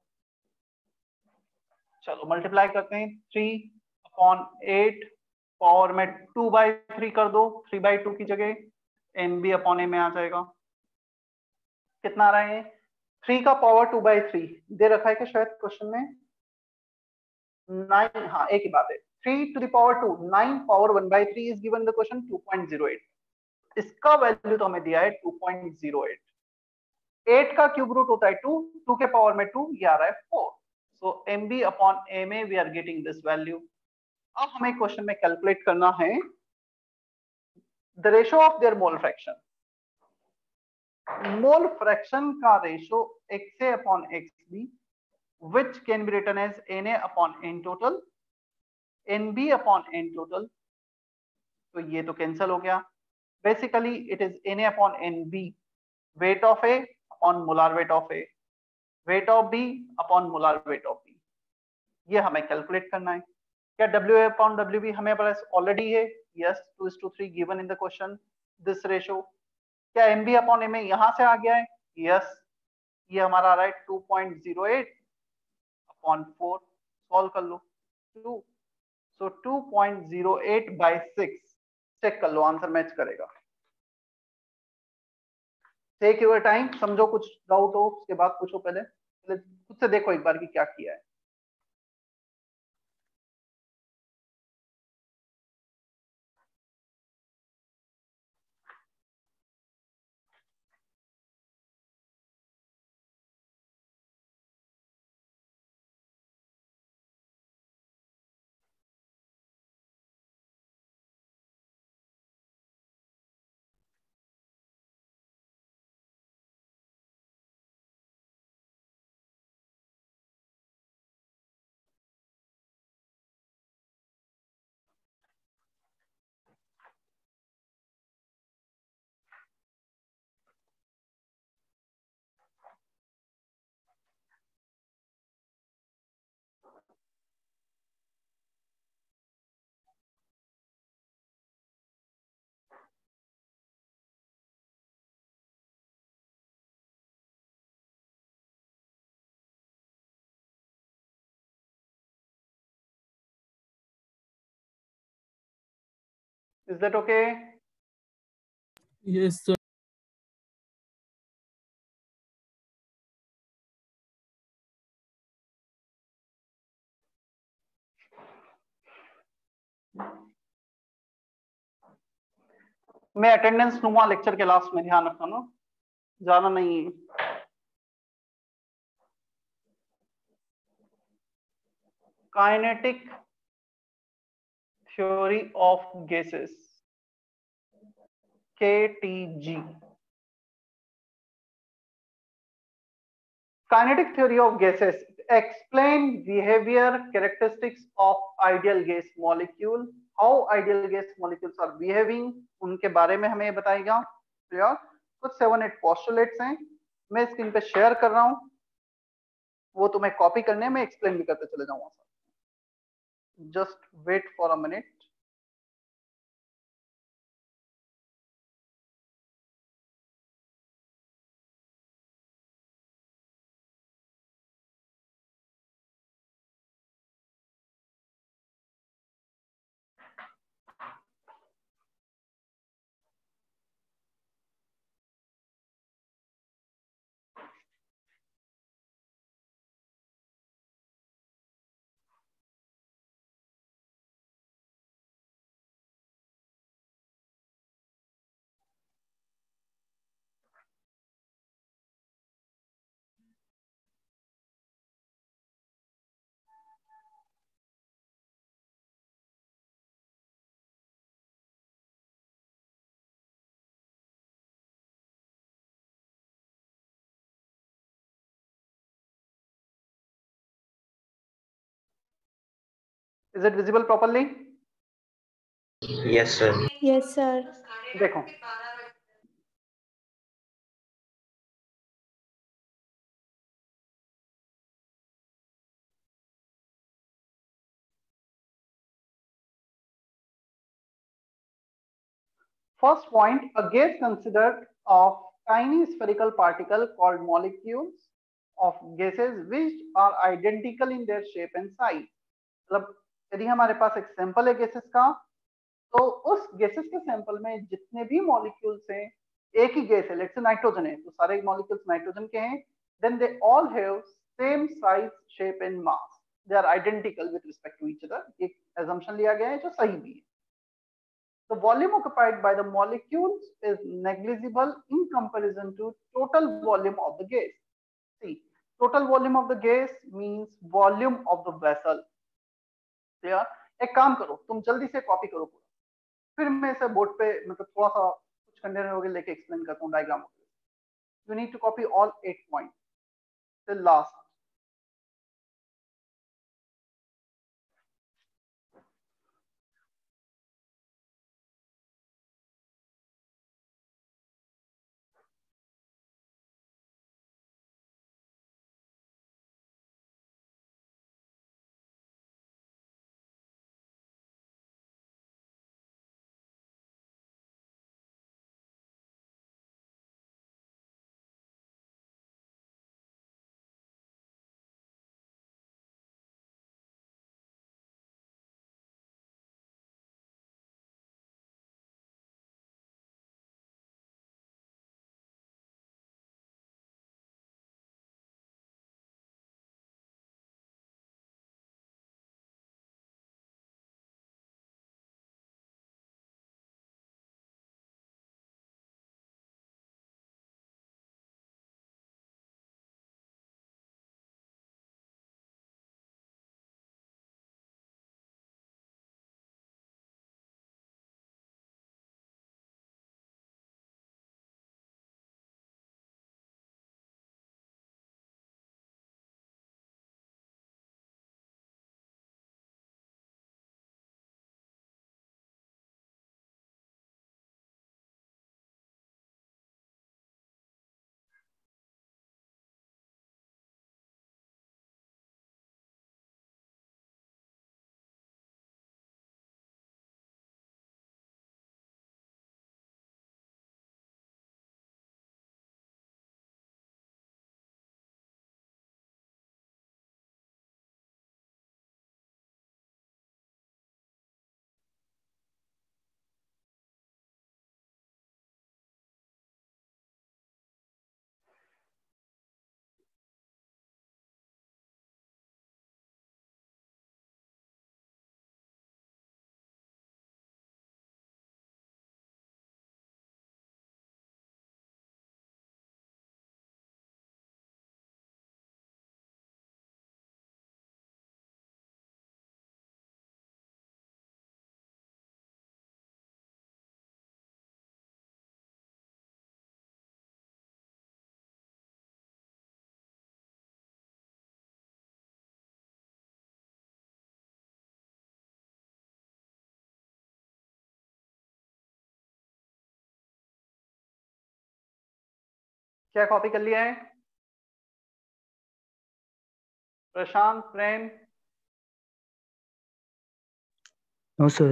चलो मल्टीप्लाई करते हैं, थ्री अपॉन एट पावर में टू बाई थ्री कर दो, थ्री बाई टू की जगह एम बी अपॉन ए में आ जाएगा। कितना आ रहा है? थ्री का पावर टू बाई थ्री दे रखा है कि शायद क्वेश्चन में नाइन। हाँ एक ही बात है, three to the power two, nine power one by three is given the question two point zero eight. इसका वैल्यू तो हमें दिया है two point zero eight. Eight का क्यूब रूट होता है टू, टू के पावर में टू, ये आ रहा है four. So M B upon M A we are getting this value. अब हमें क्वेश्चन में कैलकुलेट करना है the ratio of their mole fraction. Mole fraction का ratio X A upon X B which can be written as Na upon N total, Nb upon N total। तो ये तो cancel हो गया। Basically it is Na upon Nb, weight of A upon molar weight of A, weight of B upon molar weight of B। ये हमें calculate करना है। क्या W A upon W B हमें पास ऑलरेडी है? Yes, two is to three given in the question this ratio. क्या Mb upon Ma यहां से आ गया है? यस, ये हमारा आ रहा है two point zero eight upon four. Solve कर लो two, so two point zero eight by six. Check कर लो, आंसर मैच करेगा। टेक योर टाइम, समझो, कुछ डाउट हो उसके बाद पूछो। पहले पहले खुद से देखो एक बार कि क्या किया है। Is that okay? Yes, sir. मैं अटेंडेंस लूंगा लेक्चर के लास्ट में, ध्यान रखना ना, जाना नहीं है। काइनेटिक थ्योरी ऑफ गैसेस, के T G. Kinetic theory of gases explain behavior characteristics of ideal gas molecule. How ideal gas molecules are behaving, उनके बारे में हमें बताएगा. क्लियर? कुछ सेवन एट पोस्टुलेट्स हैं, मैं स्क्रीन पे शेयर कर रहा हूं, वो तुम्हें कॉपी करने में एक्सप्लेन भी करते चले जाऊंगा. Just wait for a minute. Is it visible properly? Yes, sir. Yes, sir. देखो, first point, a gas considered of tiny spherical particle called molecules of gases which are identical in their shape and size. मतलब यदि हमारे पास एक sample है gases का, तो उस gases के सैंपल में जितने भी मॉलिक्यूल्स हैं, एक ही गैस है, लेट्स से नाइट्रोजन है, तो सारे मॉलिक्यूल्स नाइट्रोजन के हैं, then they all have same size, shape and mass, they are identical with respect to each other. एक assumption लिया गया है जो सही भी है. The volume occupied by the molecules is negligible in comparison to total volume of the gas. See, total volume of the gas means volume of the vessel. Clear? एक काम करो, तुम जल्दी से कॉपी करो पूरा, फिर मैं इसे बोर्ड पे मतलब थोड़ा सा कुछ कंटेनर वगैरह लेके एक्सप्लेन करता हूँ diagram. You need to copy all eight point till last. क्या कॉपी कर लिया है? प्रशांत, प्रेम? No sir.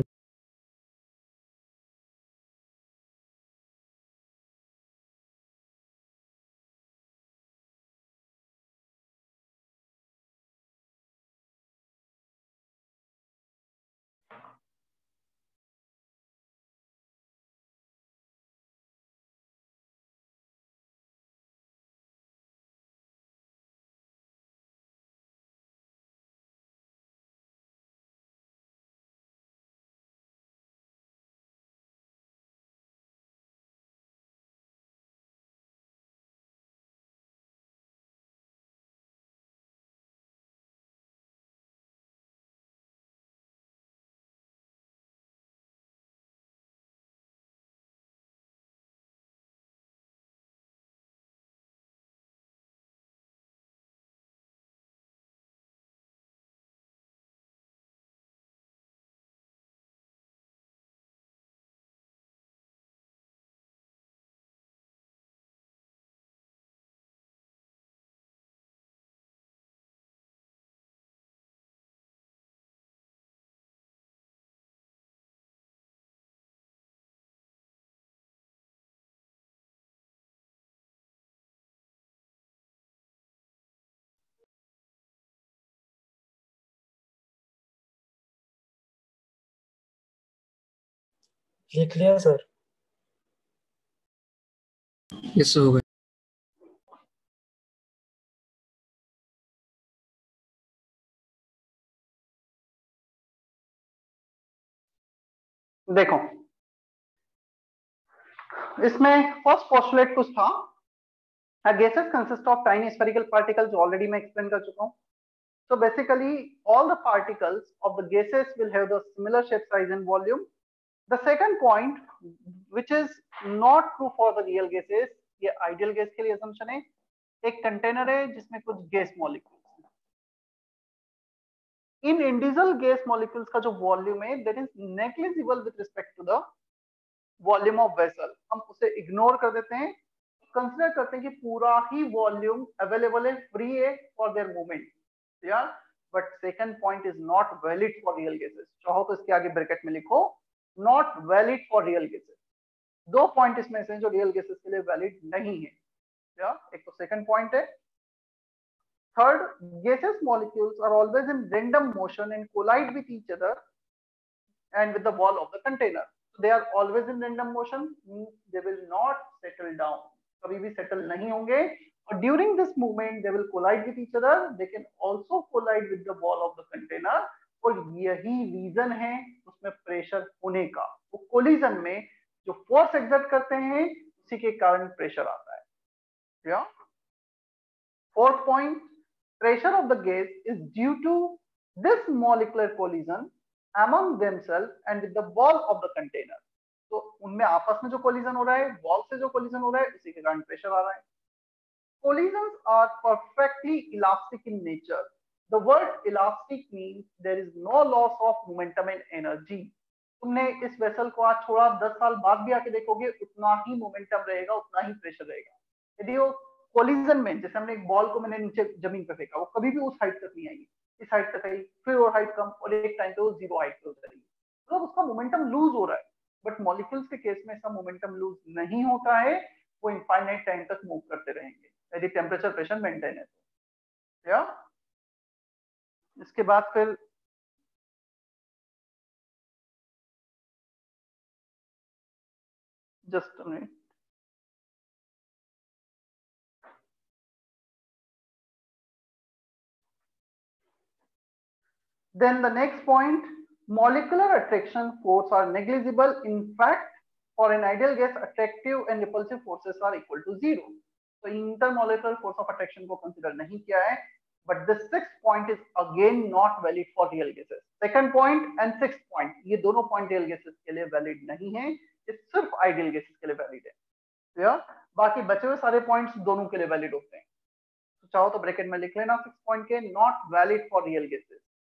लिख लिया सर। यस हो गया। देखो इसमें फर्स्ट पोस्टुलेट कुछ था, gases consist of tiny spherical particles, जो ऑलरेडी मैं एक्सप्लेन कर चुका हूं. So basically all the particles of the gases will have the similar shape, size and volume. The second point which is not true for the real gases, ये ideal gas के लिए assumption है. एक container है जिसमें कुछ gas molecules हैं. इन individual gas molecules का जो वॉल्यूम है that is negligible with respect to the volume of vessel. हम उसे इग्नोर कर देते हैं, कंसिडर करते हैं कि पूरा ही वॉल्यूम अवेलेबल है, फ्री है फॉर देयर मूवमेंट. यार but second point is not valid for real gases. चाहो तो इसके आगे ब्रैकेट में लिखो not valid for real gases. दो पॉइंट इसमें से जो रियल गैसेस के लिए वैलिड नहीं है. या एक तो सेकंड पॉइंट है. Third, gaseous molecules are always in random motion and collide with each other and with the wall of the container. So they are always in random motion, means they will not settle down. कभी भी settle नहीं होंगे. और during this movement they will collide with each other. They can also collide with the wall of the container. और यही reason है उसमें pressure होने का. वो कोलिजन में जो फोर्स एक्सर्ट करते हैं उसी के कारण प्रेशर आता है. या fourth point, pressure of the gas is due to this molecular collision among themselves and with the wall of the container. तो उनमें आपस में जो collision हो रहा है, wall से जो collision हो रहा है, उसी के कारण pressure आ रहा है. Collisions are perfectly elastic in nature. The word elastic means there is no loss of momentum and energy. तुमने इस वेसल को आज छोड़ा, दस साल बाद भी आके देखोगे उतना ही मोमेंटम रहेगा, उतना ही प्रेशर रहेगा. यदि वो कोलिजन में, जैसे हमने एक बॉल को मैंने नीचे जमीन पे फेंका, वो कभी भी उस हाइट तक नहीं आएगी. इस हाइट तक आई, फिर वो हाइट कम, और एक टाइम पे वो जीरो हाइट पे उतरेगी. तो उसका मोमेंटम लूज हो रहा है. बट मॉलिक्यूल्स के केस में ऐसा मोमेंटम लूज नहीं होता है. वो इनफाइनाइट टाइम तक मूव करते रहेंगे यदि टेम्परेचर प्रेशर मेंटेन है तो. या इसके बाद फिर just a minute. Then the next point, molecular attraction force are negligible. In fact, for an ideal gas, attractive and repulsive forces are equal to zero. So intermolecular force of attraction को consider नहीं किया है. But the sixth point is again not valid for real gases. Second point and sixth point, ये दोनों point real gases के लिए valid नहीं है. ये सिर्फ ideal gases के लिए valid है. या बाकी बचे हुए सारे points दोनों के लिए valid होते हैं. तो चाहो तो ब्रैकेट में लिख लेना six point के, not valid for real gases.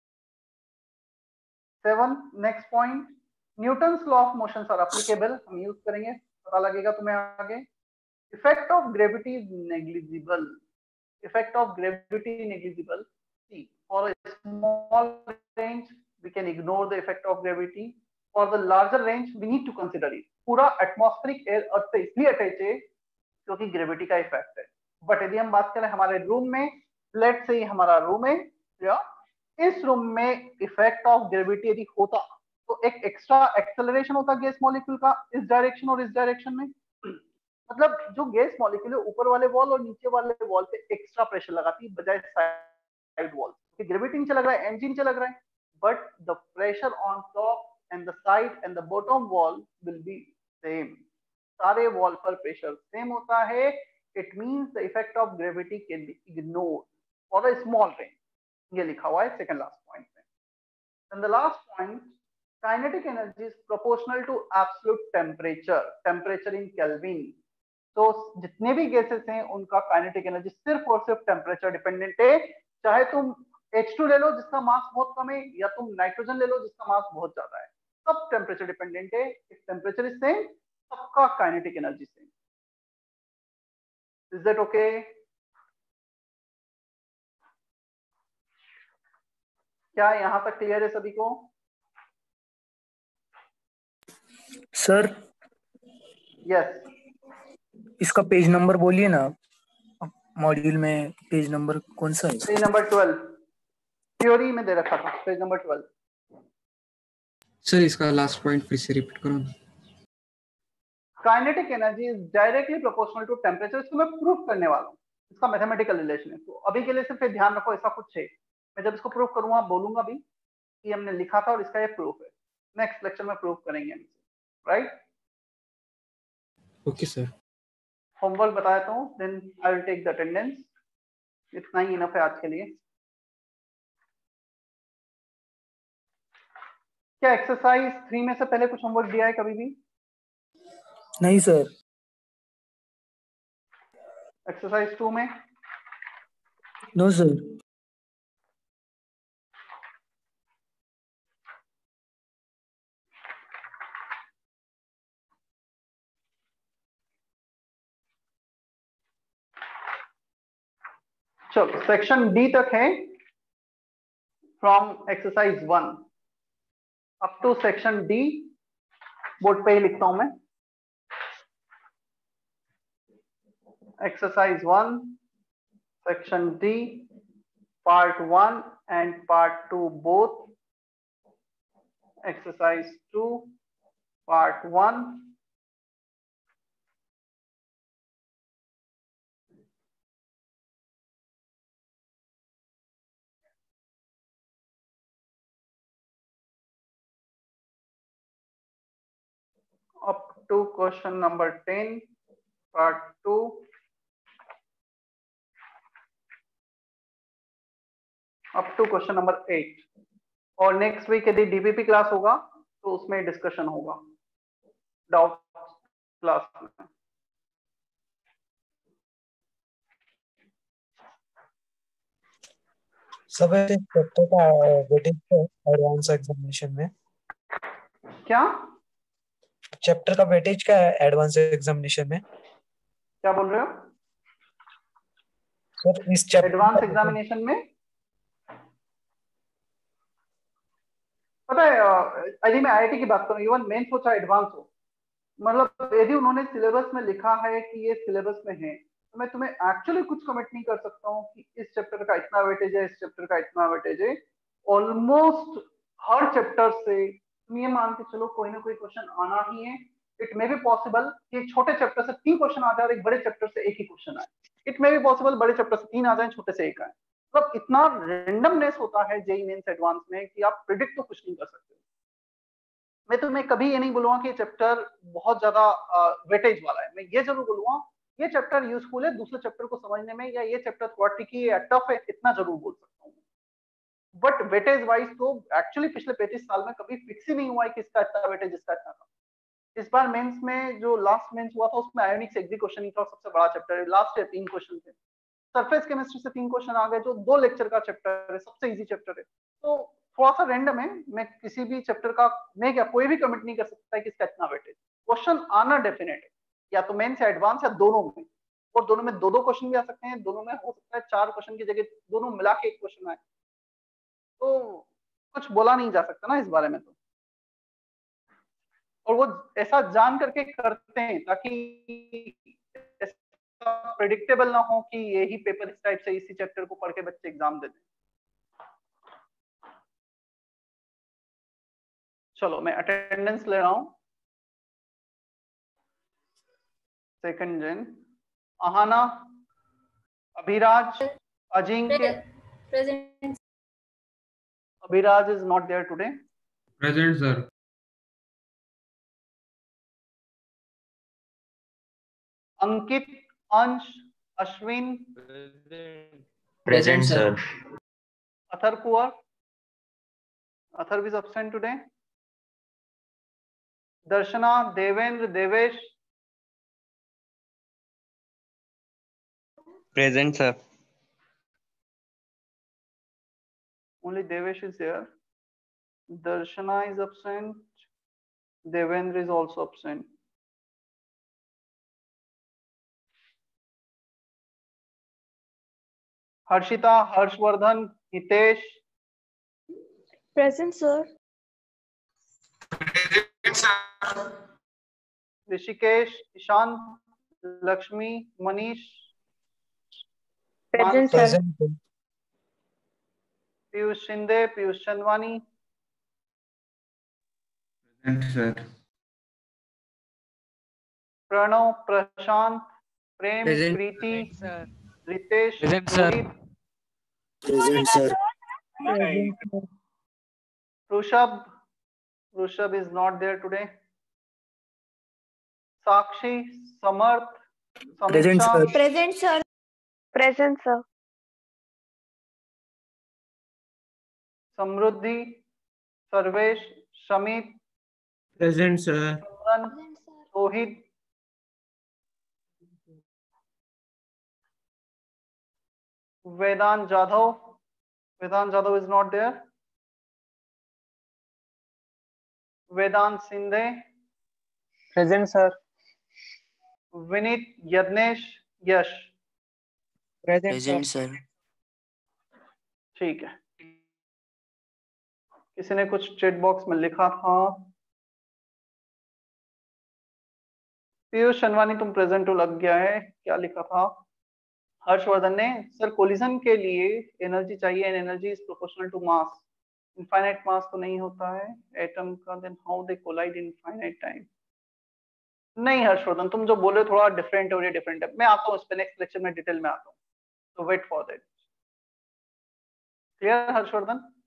Seven, next point, Newton's law of motions are applicable. हम यूज करेंगे, पता लगेगा तुम्हें आगे. effect of gravity is negligible. Effect of gravity negligible. See, for a small range we can ignore the effect of gravity. For the larger range we need to consider it. पूरा atmospheric air अर्थ से इसलिए attach है क्योंकि gravity का effect है. But यदि हम बात करें हमारे रूम में, लेट से हमारा रूम है, या इस रूम में इफेक्ट ऑफ ग्रेविटी यदि होता तो एक एक्स्ट्रा एक्सेलरेशन होता गैस मॉलिक्यूल का इस डायरेक्शन और इस डायरेक्शन में. मतलब जो गैस मॉलिक्यूल है ऊपर वाले वॉल और नीचे वाले वॉल पे एक्स्ट्रा प्रेशर लगाती है बजाय साइड वॉल. ग्रेविटी नीचे लग रहा है, एनर्जी नीचे लग रहा है, but the pressure on top and the side and the bottom wall will be same. सारे वॉल पर प्रेशर सेम होता है. It means the effect of gravity can be ignored for a small range. ये लिखा हुआ है second last point में. And the last point, kinetic energy is proportional to absolute temperature, temperature in kelvin. तो जितने भी गैसेस हैं उनका काइनेटिक एनर्जी सिर्फ और सिर्फ टेम्परेचर डिपेंडेंट है. चाहे तुम एच टू ले लो जिसका मास बहुत कम है, या तुम नाइट्रोजन ले लो जिसका मास बहुत ज्यादा है, सब टेम्परेचर डिपेंडेंट है. इफ टेम्परेचर इज सेम, सबका kinetic energy same. Is that okay? क्या यहां तक क्लियर है सभी को? Sir yes. इसका पेज नंबर बोलिए ना, मॉड्यूल में पेज नंबर कौन सा है? पेज नंबर ट्वेल्व, थ्योरी में दे रखा था, पेज नंबर ट्वेल्व. सर इसका लास्ट पॉइंट फिर से रिपीट करो ना. Kinetic energy is directly proportional to temperature. इसको मैं प्रूफ करने वाला हूँ, इसका मैथमेटिकल रिलेशन है. तो अभी के लिए सिर्फ ध्यान रखो ऐसा कुछ है. मैं जब इसको प्रूफ करूंगा बोलूंगा भी कि हमने लिखा था और इसका ये प्रूफ है. नेक्स्ट लेक्चर में प्रूफ करेंगे हम इसे. राइट? Okay sir. होमवर्क बता देता हूँ, then I will take the attendance. इतना ही इनफ है आज के लिए. क्या एक्सरसाइज थ्री में से पहले कुछ होमवर्क दिया है कभी भी? नहीं सर. एक्सरसाइज टू में? No sir. चलो सेक्शन डी तक है, from exercise one up to section D. Board पे ही लिखता हूं मैं. Exercise one, section D, part one and part two both. Exercise two, part one. up to question number ten, part two. up to question number eight. और next week यदि DBP class होगा तो उसमें डिस्कशन होगा doubt class में. सब chapter का weightage है एडवांस एग्जामिनेशन में. क्या चैप्टर का वेटेज क्या है एडवांस एग्जामिनेशन में? क्या बोल रहे हो सर? इस चैप्टर एडवांस एग्जामिनेशन में पता है, यदि मैं आईआईटी की बात करूं, इवन मेंस हो चाहे एडवांस हो, मतलब यदि उन्होंने सिलेबस में लिखा है कि ये सिलेबस में है, तो मैं तुम्हें एक्चुअली कुछ कमेंट नहीं कर सकता हूँ कि इस चैप्टर का इतना वेटेज है, इस चैप्टर का इतना वेटेज है. ऑलमोस्ट हर चैप्टर से तुम ये मान के चलो कोई ना कोई क्वेश्चन आना ही है. इट मे बी पॉसिबल कि छोटे चैप्टर से तीन क्वेश्चन आ जाए और एक बड़े चैप्टर से एक ही क्वेश्चन आए. इट मे बी पॉसिबल बड़े चैप्टर से तीन आ जाए, छोटे से एक आए. मतलब इतना रेंडमनेस होता है जेई मेंस एडवांस में कि आप प्रिडिक्ट तो कुछ नहीं कर सकते. मैं तुम्हें कभी ये नहीं बोलूंगा कि ये चैप्टर बहुत ज्यादा वेटेज वाला है. मैं ये जरूर बोलूंगा ये चैप्टर यूजफुल है दूसरे चैप्टर को समझने में, या ये चैप्टर थोड़ा ट्रिकी है, टफ है, इतना जरूर बोल सकता हूँ. बट वेटेज वाइज तो एक्चुअली पिछले पैंतीस साल में कभी फिक्स ही नहीं हुआ है कि इसका इतना वेटेज, इसका इतना था. इस बार मेंस में जो लास्ट मेंस हुआ था उसमें आयोनिक्स एक भी क्वेश्चन नहीं था, सबसे बड़ा चैप्टर है. लास्ट है तीन क्वेश्चन थे. सरफेस केमिस्ट्री से तीन क्वेश्चन आ गए जो दो लेक्चर का चैप्टर है, सबसे इजी चैप्टर है. तो थोड़ा सा रैंडम है. मैं किसी भी चैप्टर का मैं क्या कोई भी कमेंट नहीं कर सकता है कि इसका इतना वेटेज. क्वेश्चन आना डेफिनेट है, या तो मेंस या एडवांस या दोनों में, और दोनों में दो दो क्वेश्चन भी आ सकते हैं, दोनों में हो सकता है चार क्वेश्चन की जगह दोनों मिला के एक क्वेश्चन आए, तो कुछ बोला नहीं जा सकता ना इस बारे में। तो और वो ऐसा जान करके करते हैं ताकि प्रेडिक्टेबल ना हो कि यही पेपर इस टाइप से इसी चैप्टर को पढ़ के बच्चे एग्जाम देते हैं। चलो मैं अटेंडेंस ले रहा हूं। सेकंड जन Aahana, Abhiraj, Ajinkya. Present. Abhiraj is not there today. Present sir. Ankit, Ansh, Ashwin. Present, sir. Athar Kunwar, Athar is absent today. Darshana, Devendra, Devesh. Present, sir. Only Devesh is here. Darshana is absent. Devendra is also absent. Harshita, Harshvardhan, Hitesh. Present, sir. Present, sir. Rishikesh, Ishant, Lakshmi, Manish. Present, sir. Present. Piyush Shinde, Piyush Chandwani. Present, sir. Pranav, Prashant, Prem, Present. Preeti, Ritesh, Present, sir. Rohit, Present, sir. Rushabh. Rushabh is not there today. Sakshi, Samarth, Present, Samiksha, sir. Present, sir. Present, sir. Samruddhi, Sarvesh, Shamit, Present, sir. Simran, Rohit, Vedant Jadhav. Vedant Jadhav is not there. Vedant Sindhe. Present, sir. Vinit, Yadnesh, Yash. Present, sir. Present, sir. ठीक है। किसी ने कुछ chat box में लिखा था। पीयूष शनवानी तुम present लग गया है, क्या लिखा था? हर्षवर्धन ने सर कोलिजन के लिए एनर्जी चाहिए and energy is proportional to mass. Infinite mass तो नहीं होता है एटम का, then how they collide in finite time. नहीं हर्षवर्धन, तुम जो बोले थोड़ा डिफरेंट है और ये डिफरेंट है। मैं आता हूँ इस पे नेक्स्ट लेक्चर में डिटेल में आता हूँ, तो wait for that. Clear Harshvardhan?